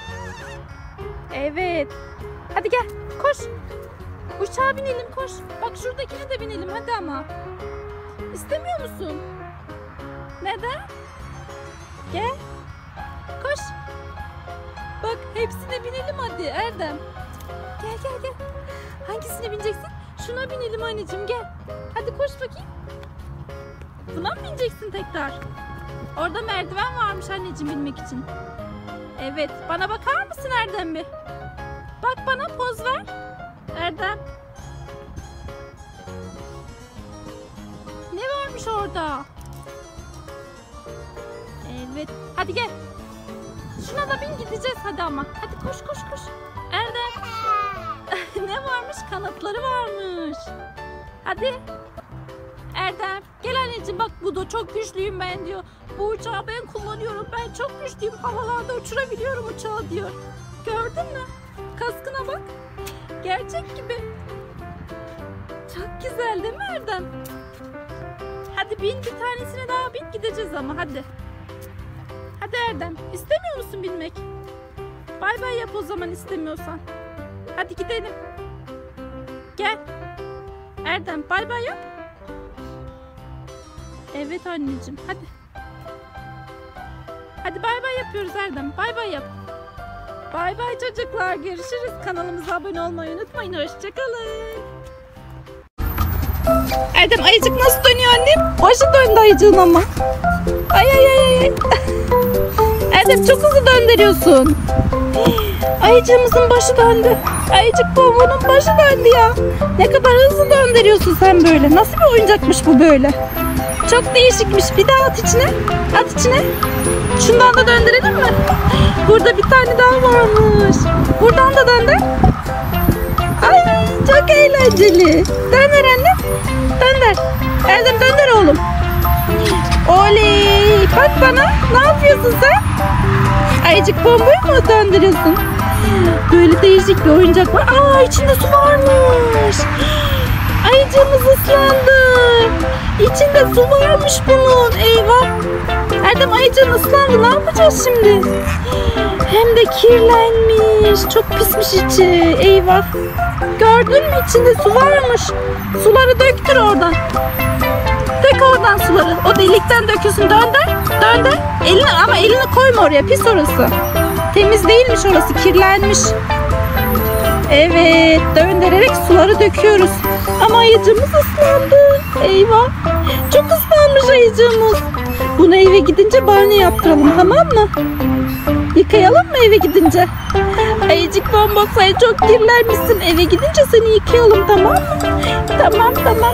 Evet. Hadi gel koş. Uçağa binelim koş. Bak şuradakine de binelim hadi ama. İstemiyor musun? Neden? Gel. Koş. Bak hepsine binelim hadi Erdem. Gel gel gel. Hangisine bineceksin? Şuna binelim anneciğim gel. Hadi koş bakayım. Buna mı bineceksin tekrar? Orada merdiven varmış anneciğim binmek için. Evet, bana bakar mısın Erdem bir? Bak bana, poz ver. Erdem. Ne varmış orada? Evet, hadi gel. Şuna da bin, gideceğiz hadi ama. Hadi koş koş koş. Erdem. Ne varmış? Kanatları varmış. Hadi. Erdem gel anneciğim, bak bu da çok güçlüyüm ben diyor. Bu uçağı ben kullanıyorum, ben çok güçlüyüm, havalarda uçurabiliyorum uçağı diyor. Gördün mü? Kaskına bak. Gerçek gibi. Çok güzel değil mi Erdem? Hadi bin, bir tanesine daha bin, gideceğiz ama hadi. Hadi Erdem, istemiyor musun binmek? Bay bay yap o zaman istemiyorsan. Hadi gidelim. Gel. Erdem bay bay yap. Evet anneciğim, hadi. Hadi bay bay yapıyoruz Erdem. Bay bay yap. Bay bay çocuklar. Görüşürüz. Kanalımıza abone olmayı unutmayın. Hoşçakalın. Erdem ayıcık nasıl dönüyor annem? Başı döndü ayıcığın ama. Ay ay ay ay. Erdem çok hızlı döndürüyorsun. Ayıcığımızın başı döndü. Ayıcık Bonbon'un başı döndü ya. Ne kadar hızlı döndürüyorsun sen böyle. Nasıl bir oyuncakmış bu böyle? Çok değişikmiş. Bir daha at içine. At içine. Şundan da döndürelim mi? Burada bir tane daha varmış. Buradan da döndür. Ay çok eğlenceli. Döndür anne. Döndür. Erdem döndür oğlum. Oley. Bak bana. Ne yapıyorsun sen? Ayıcık bombayı mı döndürüyorsun? Böyle değişik bir oyuncak var. Aa içinde su varmış. Ayıcığımız ıslandı. İçinde su varmış bunun. Eyvah. Erdem ayıcığın ıslandı. Ne yapacağız şimdi? Hem de kirlenmiş. Çok pismiş içi. Eyvah. Gördün mü? İçinde su varmış. Suları döktür oradan. Dök oradan suları. O delikten döküyorsun. Dönder. Dönder. Elini, ama elini koyma oraya. Pis orası. Temiz değilmiş orası. Kirlenmiş. Evet. Döndürerek suları döküyoruz. Ama ayıcığımız ıslandı. Eyvah. Çok ıslanmış ayıcığımız. Bunu eve gidince banyo yaptıralım, tamam mı? Yıkayalım mı eve gidince? Ayıcık Bonbon sen çok kirlenmişsin. Eve gidince seni yıkayalım, tamam mı? Tamam tamam.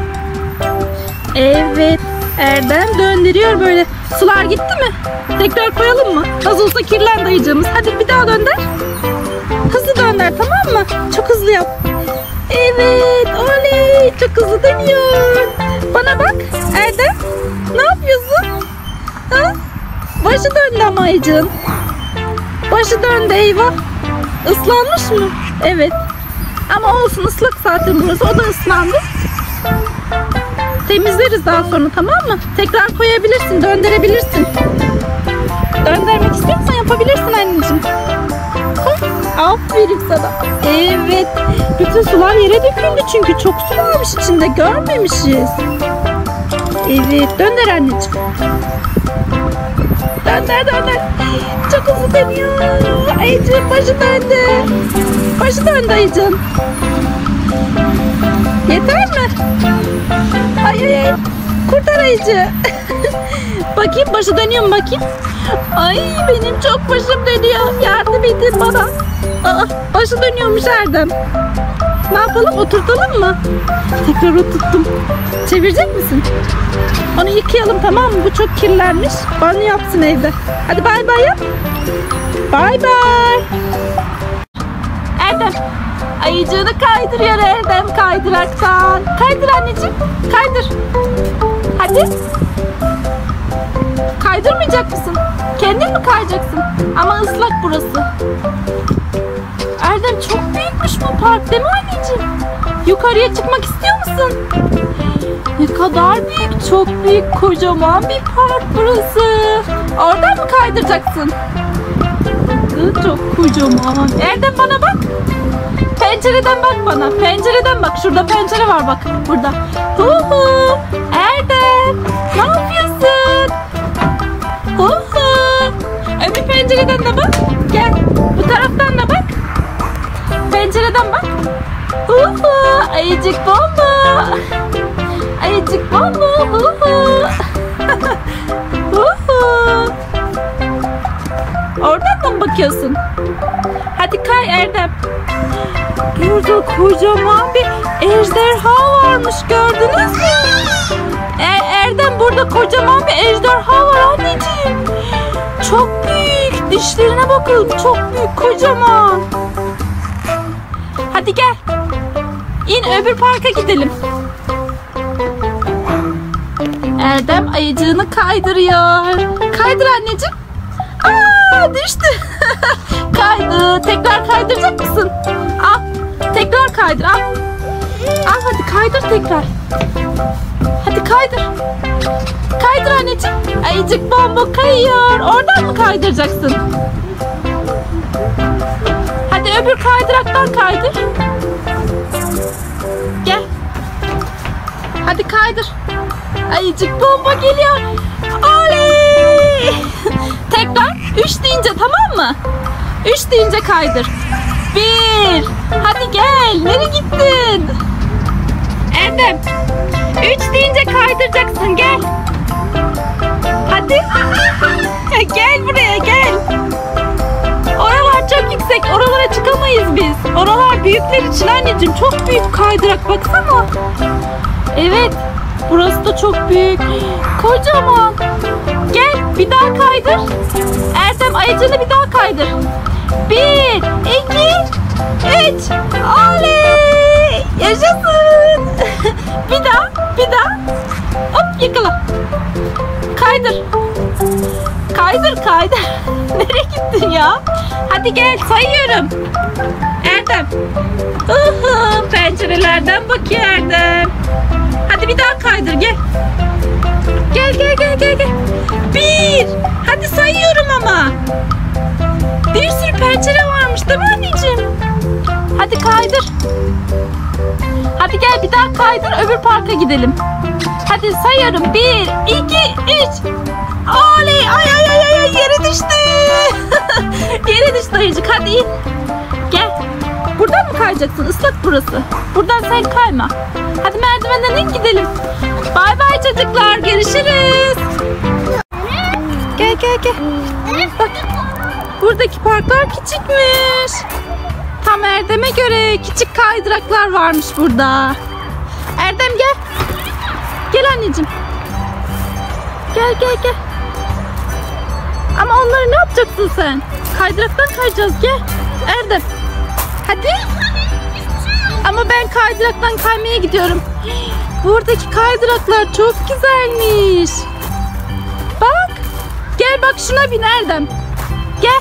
Evet. Erdem döndürüyor böyle. Sular gitti mi? Tekrar koyalım mı? Nasıl olsa kirlendi ayıcığımız. Hadi bir daha dönder. Hızlı dönder, tamam mı? Çok hızlı yap. Evet. Oley. Çok hızlı dönüyor. Bana bak. Erdem. Ne yapıyorsun? Ha? Başı döndü ama ayıcığın. Başı döndü, eyvah. Islanmış mı? Evet. Ama olsun, ıslak zaten burası. O da ıslandı. Temizleriz daha sonra, tamam mı? Tekrar koyabilirsin, döndürebilirsin. Döndürmek istiyorsan yapabilirsin anneciğim. Koy. Aferin sana. Evet. Bütün sular yere döküldü çünkü çok su varmış içinde, görmemişiz. Evet. Döndür anneciğim. Döndür döndür. Çok hızlı dönüyor. Ayıcığın başı döndü. Başı döndü ayıcığın. Yeter mi? Ay ay ay. Kurtar ayıcı. Bakayım başı dönüyor mu bakayım. Ay benim çok başım dönüyor. Yardım edin bana. Aa, başı dönüyormuş Erdem. Ne yapalım, oturtalım mı? Tekrar oturttum. Çevirecek misin? Onu yıkayalım, tamam mı? Bu çok kirlenmiş. Banyo yapsın evde. Hadi bay bay yap. Bay bay. Erdem ayıcığını kaydırıyor Erdem kaydıraktan. Kaydır anneciğim. Kaydır. Hadi. Kaydırmayacak mısın? Kendin mi kayacaksın? Ama ıslak burası. Erdem çok büyükmüş bu park değil mi anneciğim? Yukarıya çıkmak istiyor musun? Ne kadar büyük, çok büyük, kocaman bir park burası. Oradan mı kaydıracaksın? Çok kocaman. Erdem bana bak. Pencereden bak bana. Pencereden bak. Şurada pencere var bak. Burada. Huhu. Erdem. Ne yapıyorsun? Huhu. Öbür pencereden de bak. Gel. Bu taraftan da bak. Pencereden bak. Huhu. Ayıcık bomba. Ayıcık bomba. Huhu. Huhu. bakıyorsun? Hadi kay Erdem. Burada kocaman bir ejderha varmış, gördünüz mü? E, Erdem burada kocaman bir ejderha var anneciğim. Çok büyük. Dişlerine bakın. Çok büyük, kocaman. Hadi gel. İn öbür parka gidelim. Erdem ayıcığını kaydırıyor. Kaydır anneciğim. Aa, düştü. Kaydı. Tekrar kaydıracak mısın? Al. Tekrar kaydır. Al. Al hadi kaydır tekrar. Hadi kaydır. Kaydır anneciğim. Ayıcık bomba kayıyor. Oradan mı kaydıracaksın? Hadi öbür kaydıraktan kaydır. Gel. Hadi kaydır. Ayıcık bomba geliyor. Oley! Tekrar üç deyince, tamam mı? Üç deyince kaydır. Bir. Hadi gel. Nereye gittin? Erdem. Üç deyince kaydıracaksın. Gel. Hadi. Gel buraya gel. Oralar çok yüksek. Oralara çıkamayız biz. Oralar büyükler için anneciğim. Çok büyük kaydırak. Baksana. Evet. Burası da çok büyük. Kocaman. Gel bir daha kaydır. Erdem ayıcını bir daha kaydır. Bir, iki, üç. Oley! Yaşasın. Bir daha, bir daha. Hop yakala. Kaydır. Kaydır, kaydır. Nereye gittin ya? Hadi gel, sayıyorum. Erdem. Uhu, pencerelerden bakıyor Erdem. Hadi bir daha kaydır, gel. Gel, gel, gel, gel, gel. Bir. Hadi sayıyorum ama. Bir sürü pencere varmış değil mi anneciğim? Hadi kaydır. Hadi gel bir daha kaydır, öbür parka gidelim. Hadi sayıyorum. Bir, iki, üç. Oley! Ay ay ay ay yere düştü. Yere düştü ayıcık. Hadi in. Gel. Buradan mı kayacaksın? Islak burası. Buradan sen kayma. Hadi merdivenden in gidelim. Bay bay çocuklar. Görüşürüz. Gel gel gel. Bak. Buradaki parklar küçükmüş. Tam Erdem'e göre küçük kaydıraklar varmış burada. Erdem gel. Gel anneciğim. Gel gel gel. Ama onları ne yapacaksın sen? Kaydıraktan kayacağız, gel. Erdem. Hadi. Ama ben kaydıraktan kaymaya gidiyorum. Buradaki kaydıraklar çok güzelmiş. Bak. Gel bak şuna bin Erdem. Gel.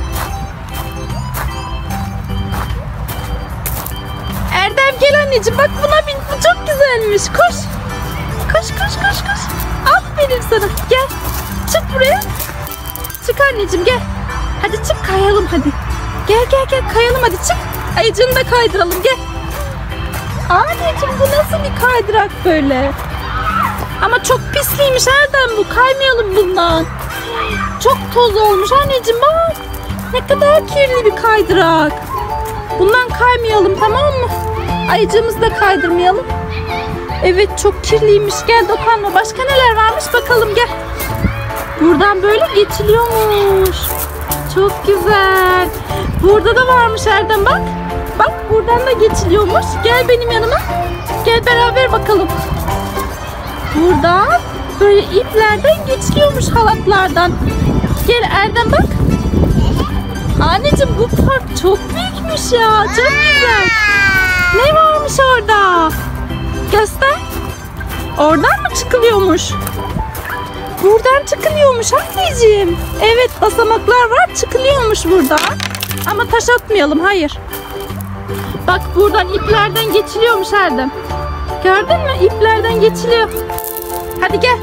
Erdem gel anneciğim, bak buna bin. Bu çok güzelmiş. Koş. Koş koş koş koş. Aferin sana. Gel. Çık buraya. Çık anneciğim gel. Hadi çık kayalım hadi. Gel gel gel kayalım hadi çık. Ayıcını da kaydıralım gel. Anneciğim bu nasıl bir kaydırak böyle? Ama çok pisliymiş Erdem bu. Kaymayalım bundan. Çok toz olmuş anneciğim bak. Ne kadar kirli bir kaydırak. Bundan kaymayalım, tamam mı? Ayıcığımızı da kaydırmayalım. Evet çok kirliymiş. Gel dokunma. Başka neler varmış bakalım gel. Buradan böyle geçiliyormuş. Çok güzel. Burada da varmış Erdem bak. Bak buradan da geçiliyormuş. Gel benim yanıma. Gel beraber bakalım. Buradan böyle iplerden geçiliyormuş, halatlardan. Gel Erdem bak. Anneciğim bu park çok büyükmüş ya. Çok güzel. Ne varmış orada? Göster. Oradan mı çıkılıyormuş? Buradan çıkılıyormuş anneciğim. Evet basamaklar var, çıkılıyormuş buradan. Ama taş atmayalım, hayır. Bak buradan iplerden geçiliyormuş Erdem. Gördün mü? İplerden geçiliyor. Hadi gel.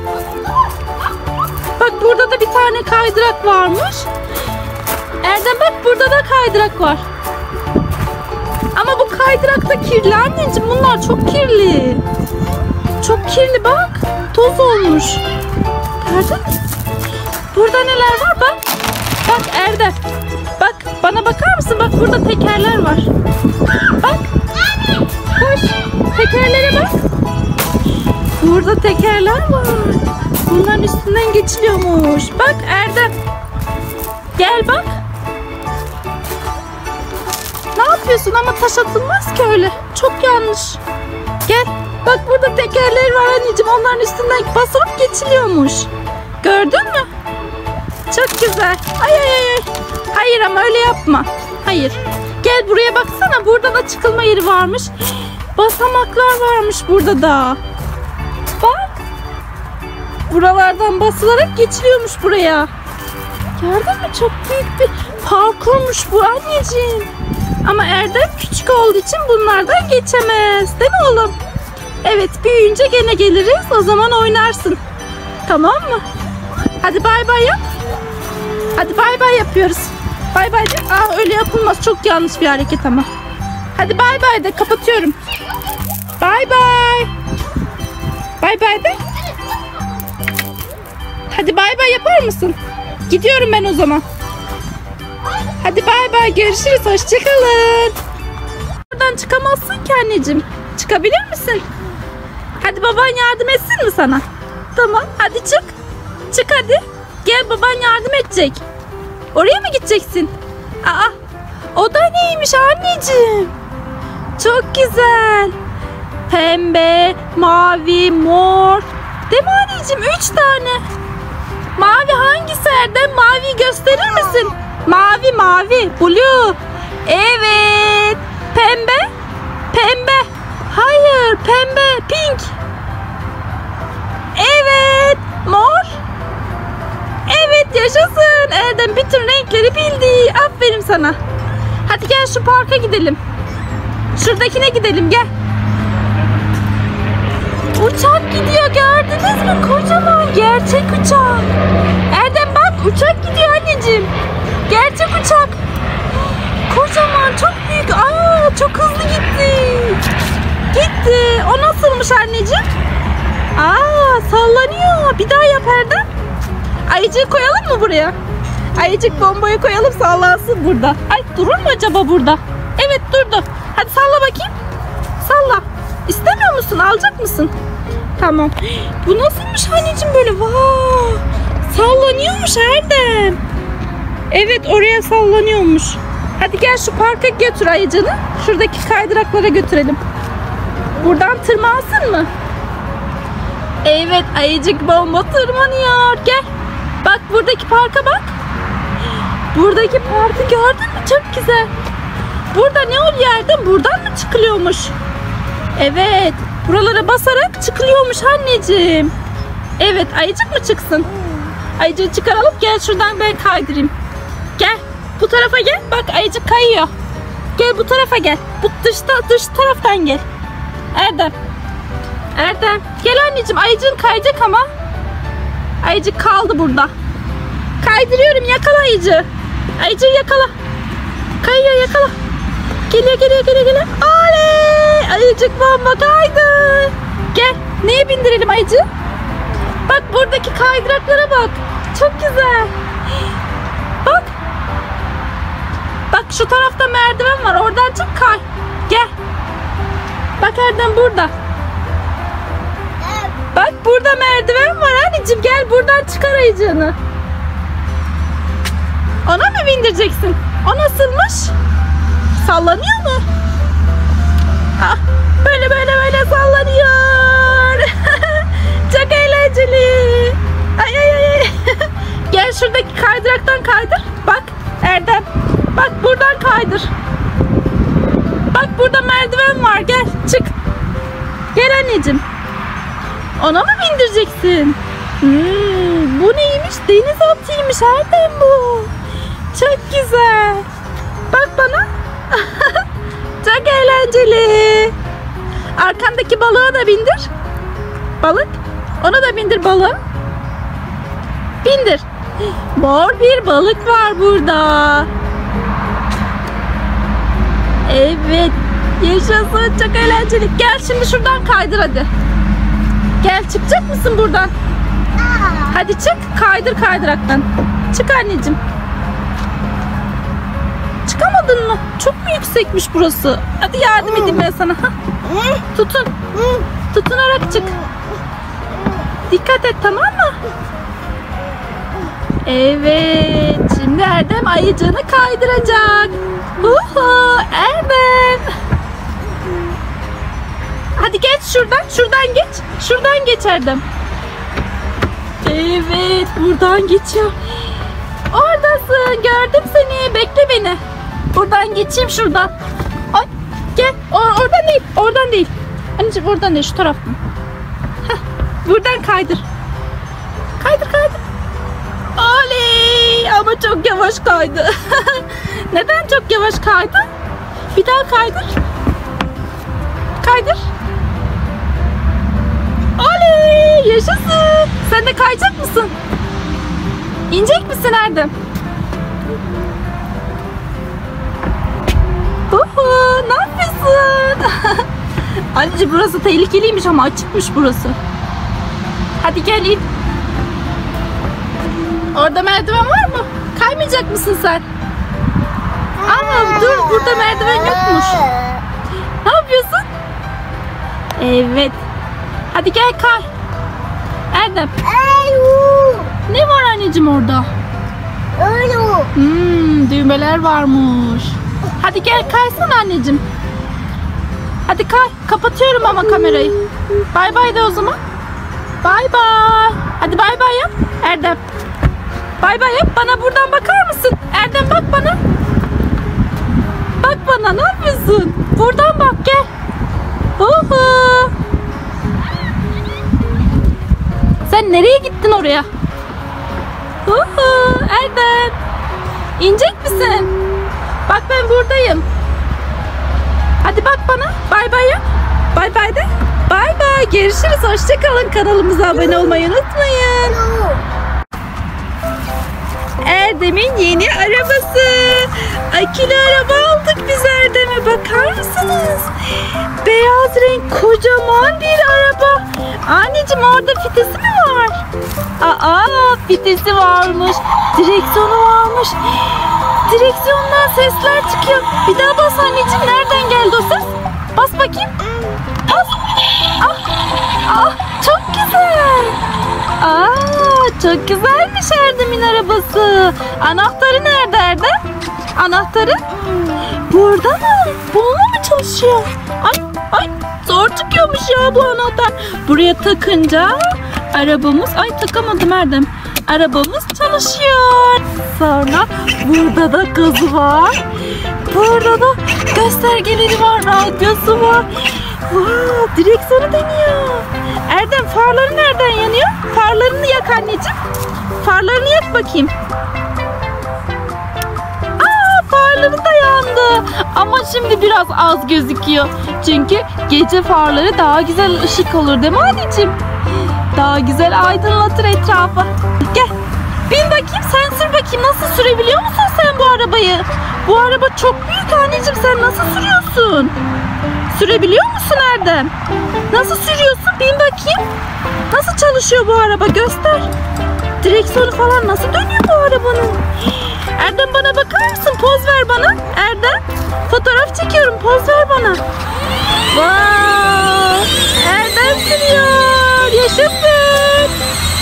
Bak burada da bir tane kaydırak varmış. Erdem bak burada da kaydırak var. Ama bu kaydırak da kirli anneciğim. Bunlar çok kirli. Çok kirli bak. Toz olmuş. Gördün mü? Burada neler var bak. Bak Erdem. Bak bana bakar mısın? Bak burada tekerler var. Bak. Koş. Tekerlere bak. Burada tekerler var. Bunların üstünden geçiliyormuş. Bak Erdem. Gel bak. atıyorsun ama taş atılmaz ki öyle. Çok yanlış. Gel. Bak burada tekerleri var anneciğim. Onların üstünden basılıp geçiliyormuş. Gördün mü? Çok güzel. Ay ay ay. Hayır ama öyle yapma. Hayır. Gel buraya baksana. Burada da çıkılma yeri varmış. Basamaklar varmış burada da. Bak. Buralardan basılarak geçiliyormuş buraya. Gördün mü? Çok büyük bir parkurmuş bu anneciğim. Ama Erdem küçük olduğu için bunlardan geçemez. Değil mi oğlum? Evet, büyüyünce gene geliriz. O zaman oynarsın. Tamam mı? Hadi bay bay yap. Hadi bay bay yapıyoruz. Bay bay de. Aa, öyle yapılmaz. Çok yanlış bir hareket ama. Hadi bay bay de. Kapatıyorum. Bay bay. Bay bay de. Hadi bay bay yapar mısın? Gidiyorum ben o zaman. Hadi bay bay, görüşürüz, hoşçakalın. Buradan çıkamazsın ki anneciğim. Çıkabilir misin? Hadi baban yardım etsin mi sana? Tamam, hadi çık. Çık hadi. Gel, baban yardım edecek. Oraya mı gideceksin? Aa, o da neymiş anneciğim? Çok güzel. Pembe, mavi, mor. Değil mi anneciğim? Üç tane. Mavi hangisi Erdem? Maviyi gösterir misin? Mavi mavi. Blue. Evet. Pembe. Pembe. Hayır. Pembe. Pink. Evet. Mor. Evet, yaşasın. Erdem bütün renkleri bildi. Aferin sana. Hadi gel şu parka gidelim. Şuradakine gidelim, gel. Uçak gidiyor, gördünüz mü? Kocaman gerçek uçak. Erdem bak, uçak gidiyor anneciğim. Gerçek uçak. Kocaman, çok büyük. Aa, çok hızlı gitti. Gitti. O nasılmış anneciğim? Aa, sallanıyor. Bir daha yap Erdem. Ayıcığı koyalım mı buraya? Ayıcık bombayı koyalım, sallansın burada. Ay, durur mu acaba burada? Evet, durdu. Hadi salla bakayım. Salla. İstemiyor musun? Alacak mısın? Tamam. Bu nasılmış anneciğim böyle? Vaa! Sallanıyormuş Erdem. Evet, oraya sallanıyormuş. Hadi gel şu parka götür ayıcını. Şuradaki kaydıraklara götürelim. Buradan tırmansın mı? Evet, ayıcık bomba tırmanıyor. Gel. Bak buradaki parka bak. Buradaki parkı gördün mü? Çok güzel. Burada ne oluyor Erdem? Buradan mı çıkılıyormuş? Evet. Buralara basarak çıkılıyormuş anneciğim. Evet, ayıcık mı çıksın? Ayıcığı çıkaralım. Gel şuradan ben kaydırayım. Gel. Bu tarafa gel. Bak ayıcık kayıyor. Gel bu tarafa gel. Bu dışta, dış taraftan gel. Erdem. Erdem. Gel anneciğim. Ayıcığın kayacak ama. Ayıcık kaldı burada. Kaydırıyorum. Yakala ayıcığı. Ayıcığı yakala. Kayıyor, yakala. Geliyor, geliyor, geliyor, geliyor. Oley! Ayıcık bomba kaydı. Gel. Neye bindirelim ayıcığı? Bak buradaki kaydıraklara bak. Çok güzel. Bak. Bak şu tarafta merdiven var. Oradan çık, kay. Gel. Bak Erdem burada. Bak burada merdiven var anneciğim. Gel buradan çıkar ayıcığını. Ona mı bindireceksin? O nasılmış? Sallanıyor mu? Ah, böyle böyle böyle sallanıyor. Çok eğlenceli. Ay ay ay. Gel şuradaki kaydıraktan kaydır. Bak Erdem. Bak buradan kaydır. Bak burada merdiven var. Gel çık. Gel anneciğim. Ona mı bindireceksin? Hmm, bu neymiş? Deniz atıymış Erdem bu. Çok güzel. Bak bana. Çok eğlenceli. Arkandaki balığa da bindir. Balık. Ona da bindir balığı. Bindir. Mor bir balık var burada. Evet. Yaşasın. Çok eğlenceli. Gel şimdi şuradan kaydır hadi. Gel, çıkacak mısın buradan? Hadi çık. Kaydır kaydıraktan. Çık anneciğim. Çıkamadın mı? Çok mu yüksekmiş burası? Hadi yardım edeyim ben sana. Ha? Tutun. Tutunarak çık. Dikkat et, tamam mı? Evet. Şimdi Erdem ayıcığını kaydıracak. Uhu, Erdem. Hadi geç şuradan. Şuradan geç. Şuradan geç Erdem. Evet. Buradan geçiyor. Oradasın. Gördüm seni. Bekle beni. Buradan geçeyim şuradan. Ay, gel. O, oradan değil. Oradan değil. Anneciğim oradan değil. Şu taraftan. Heh, buradan kaydır. Kaydır kaydır. Oley! Ama çok yavaş kaydı. Neden çok yavaş kaydı? Bir daha kaydır. Kaydır. Oley! Yaşasın. Sen de kayacak mısın? İnecek misin Erdem? Uhu, ne yapıyorsun? Anneciğim burası tehlikeliymiş ama açıkmış burası. Hadi gel in. Orada merdiven var mı? Kaymayacak mısın sen? Ama dur, burada merdiven yokmuş. Ne yapıyorsun? Evet. Hadi gel kay. Erdem. Ne var anneciğim orada? Hmm, düğmeler varmış. Hadi gel kaysana anneciğim. Hadi kay. Kapatıyorum ama kamerayı. Bay bay de o zaman. Bay bay. Hadi bay bay yap. Erdem. Bay bay yap. Bana buradan bakar mısın? Erdem bak bana. Bak bana. Ne yapıyorsun? Buradan bak gel. Uhu. Sen nereye gittin oraya? Uhu. Erdem. İnecek misin? Bak ben buradayım. Hadi bak bana. Bay bay yap. Bay bay de. Bay bay. Görüşürüz. Hoşçakalın. Kanalımıza abone olmayı unutmayın. Erdem'in yeni arabası. Akülü araba aldık biz Erdem'e. Bakar mısınız? Beyaz renk kocaman bir araba. Anneciğim orada fitesi mi var? Aa, fitesi varmış. Direksiyonu varmış. Direksiyondan sesler çıkıyor. Bir daha bas anneciğim. Nereden geldi o ses? Bas bakayım. Bas. Ah, ah, çok güzel. Aa, çok güzelmiş Erdem'in arabası. Anahtarı nerede Erdem? Anahtarı? Burada mı? Bununla mı çalışıyor? Ay, ay, zor çıkıyormuş ya bu anahtar. Buraya takınca arabamız... Ay takamadım Erdem. Arabamız çalışıyor. Sonra burada da gazı var. Burada da göstergeleri var. Radyosu var. Wow, direksiyonu dönüyor. Erdem farları nereden yanıyor? Farlarını yak anneciğim. Farlarını yak bakayım. Aa, farları da yandı. Ama şimdi biraz az gözüküyor. Çünkü gece farları daha güzel ışık olur değil mi anneciğim? Daha güzel aydınlatır etrafı. Gel. Bin bakayım, sen sür bakayım. Nasıl sürebiliyor musun sen bu arabayı? Bu araba çok büyük anneciğim. Sen nasıl sürüyorsun? Sürebiliyor musun Erdem? Nasıl sürüyorsun? Bin bakayım. Nasıl çalışıyor bu araba? Göster. Direksiyonu falan nasıl dönüyor bu arabanın? Erdem bana bakar mısın? Poz ver bana. Erdem. Fotoğraf çekiyorum. Poz ver bana. Wow. Erdem sürüyor. Yaşasın.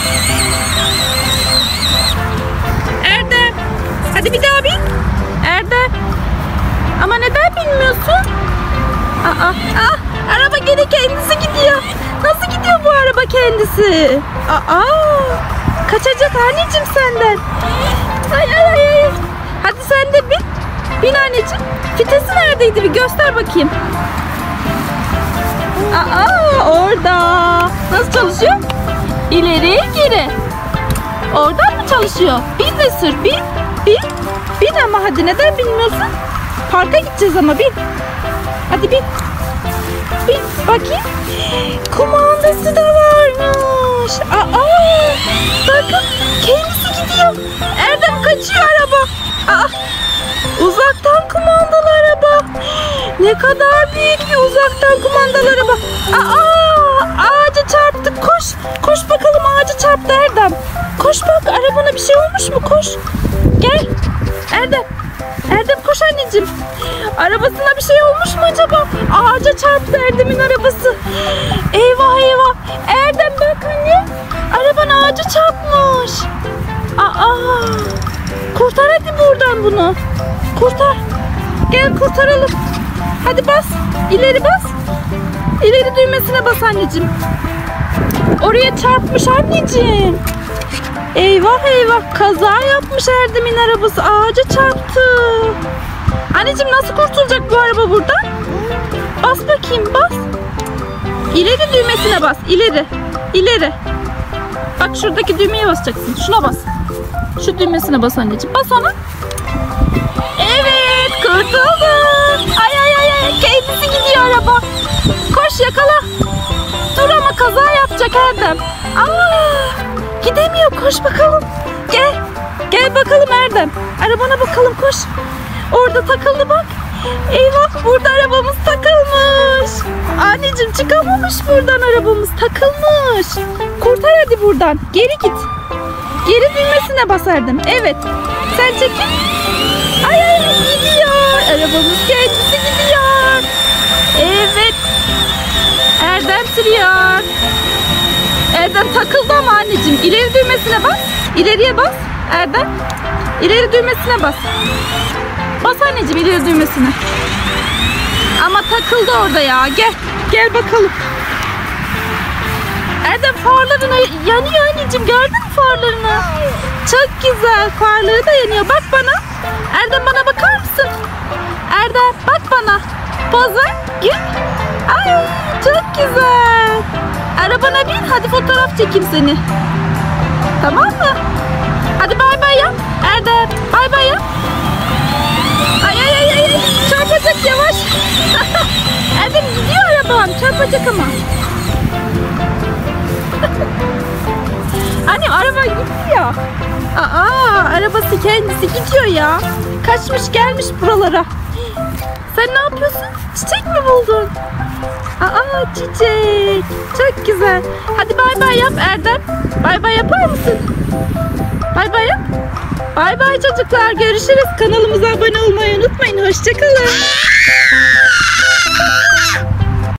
Erdem. Hadi bir daha bin. Erdem. Ama neden bilmiyorsun? Aa, aa, araba gene kendisi gidiyor. Nasıl gidiyor bu araba kendisi? Aa, kaçacak anneciğim senden. Ay ay ay. Hadi sen de bin. Bin anneciğim. Vitesi neredeydi bir göster bakayım. Aa, orada. Nasıl çalışıyor? İleri geri. Oradan mı çalışıyor? Bin de sür. Bin. Bin. Bin ama hadi neden bilmiyorsun? Parka gideceğiz ama bin. Hadi bin. Bin bakayım. Kumandası da varmış. Aa, bakın kendisi gidiyor. Erdem kaçıyor araba. Aa, uzaktan kumandalı araba. Ne kadar büyük bir uzaktan kumandalı araba. Aa, ağaca çarptı. Koş. Koş bakalım ağaca çarptı Erdem. Koş bak arabana bir şey olmuş mu? Koş. Gel. Erdem. Erdem koş anneciğim. Arabasına bir şey olmuş mu acaba? Ağaca çarptı Erdem'in arabası. Eyvah eyvah. Erdem bak anne. Araban ağaca çarpmış. Aa, kurtar hadi buradan bunu. Kurtar. Gel kurtaralım. Hadi bas. İleri bas. İleri düğmesine bas anneciğim. Oraya çarpmış anneciğim. Eyvah eyvah, kaza yapmış Erdem'in arabası. Ağaca çarptı. Anneciğim nasıl kurtulacak bu araba buradan? Bas bakayım, bas. İleri düğmesine bas. İleri. İleri. Bak şuradaki düğmeye basacaksın. Şuna bas. Şu düğmesine bas anneciğim. Bas ona. Evet, kurtuldun. Ay ay ay ay. Kendisi gidiyor araba. Koş yakala. Dur ama kaza yapacak Erdem. Aa, gidemiyor. Koş bakalım. Gel. Gel bakalım Erdem. Arabana bakalım, koş. Orada takıldı bak. Eyvah, burada arabamız takılmış. Anneciğim çıkamamış buradan, arabamız takılmış. Kurtar hadi buradan. Geri git. Geri düğmesine bas Erdem. Evet. Sen çekil. Ay ay gidiyor. Arabamız kendisi gidiyor. Evet. Erdem sürüyor. Erdem takıldı ama anneciğim. İleri düğmesine bas. İleriye bas. Erdem. İleri düğmesine bas. Bas anneciğim ileri düğmesine. Ama takıldı orada ya. Gel. Gel bakalım. Erdem farların yanıyor anneciğim. Gördün mü farlarını? Çok güzel. Farları da yanıyor. Bak bana. Erdem bana bakar mısın? Erdem bak bana. Poz ver. Gül. Ay çok güzel. Arabana bin. Hadi fotoğraf çekeyim seni. Tamam mı? Hadi bay bay yap. Erdem bay bay yap. Ay ay ay ay. Çarpacak, yavaş. Erdem gidiyor arabam. Çarpacak ama. Annem araba gidiyor. Aa, arabası kendisi gidiyor ya. Kaçmış gelmiş buralara. Sen ne yapıyorsun? Çiçek mi buldun? Aa, çiçek. Çok güzel. Hadi bay bay yap Erdem. Bay bay yapar mısın? Bay bay yap. Bay bay çocuklar. Görüşürüz. Kanalımıza abone olmayı unutmayın. Hoşçakalın.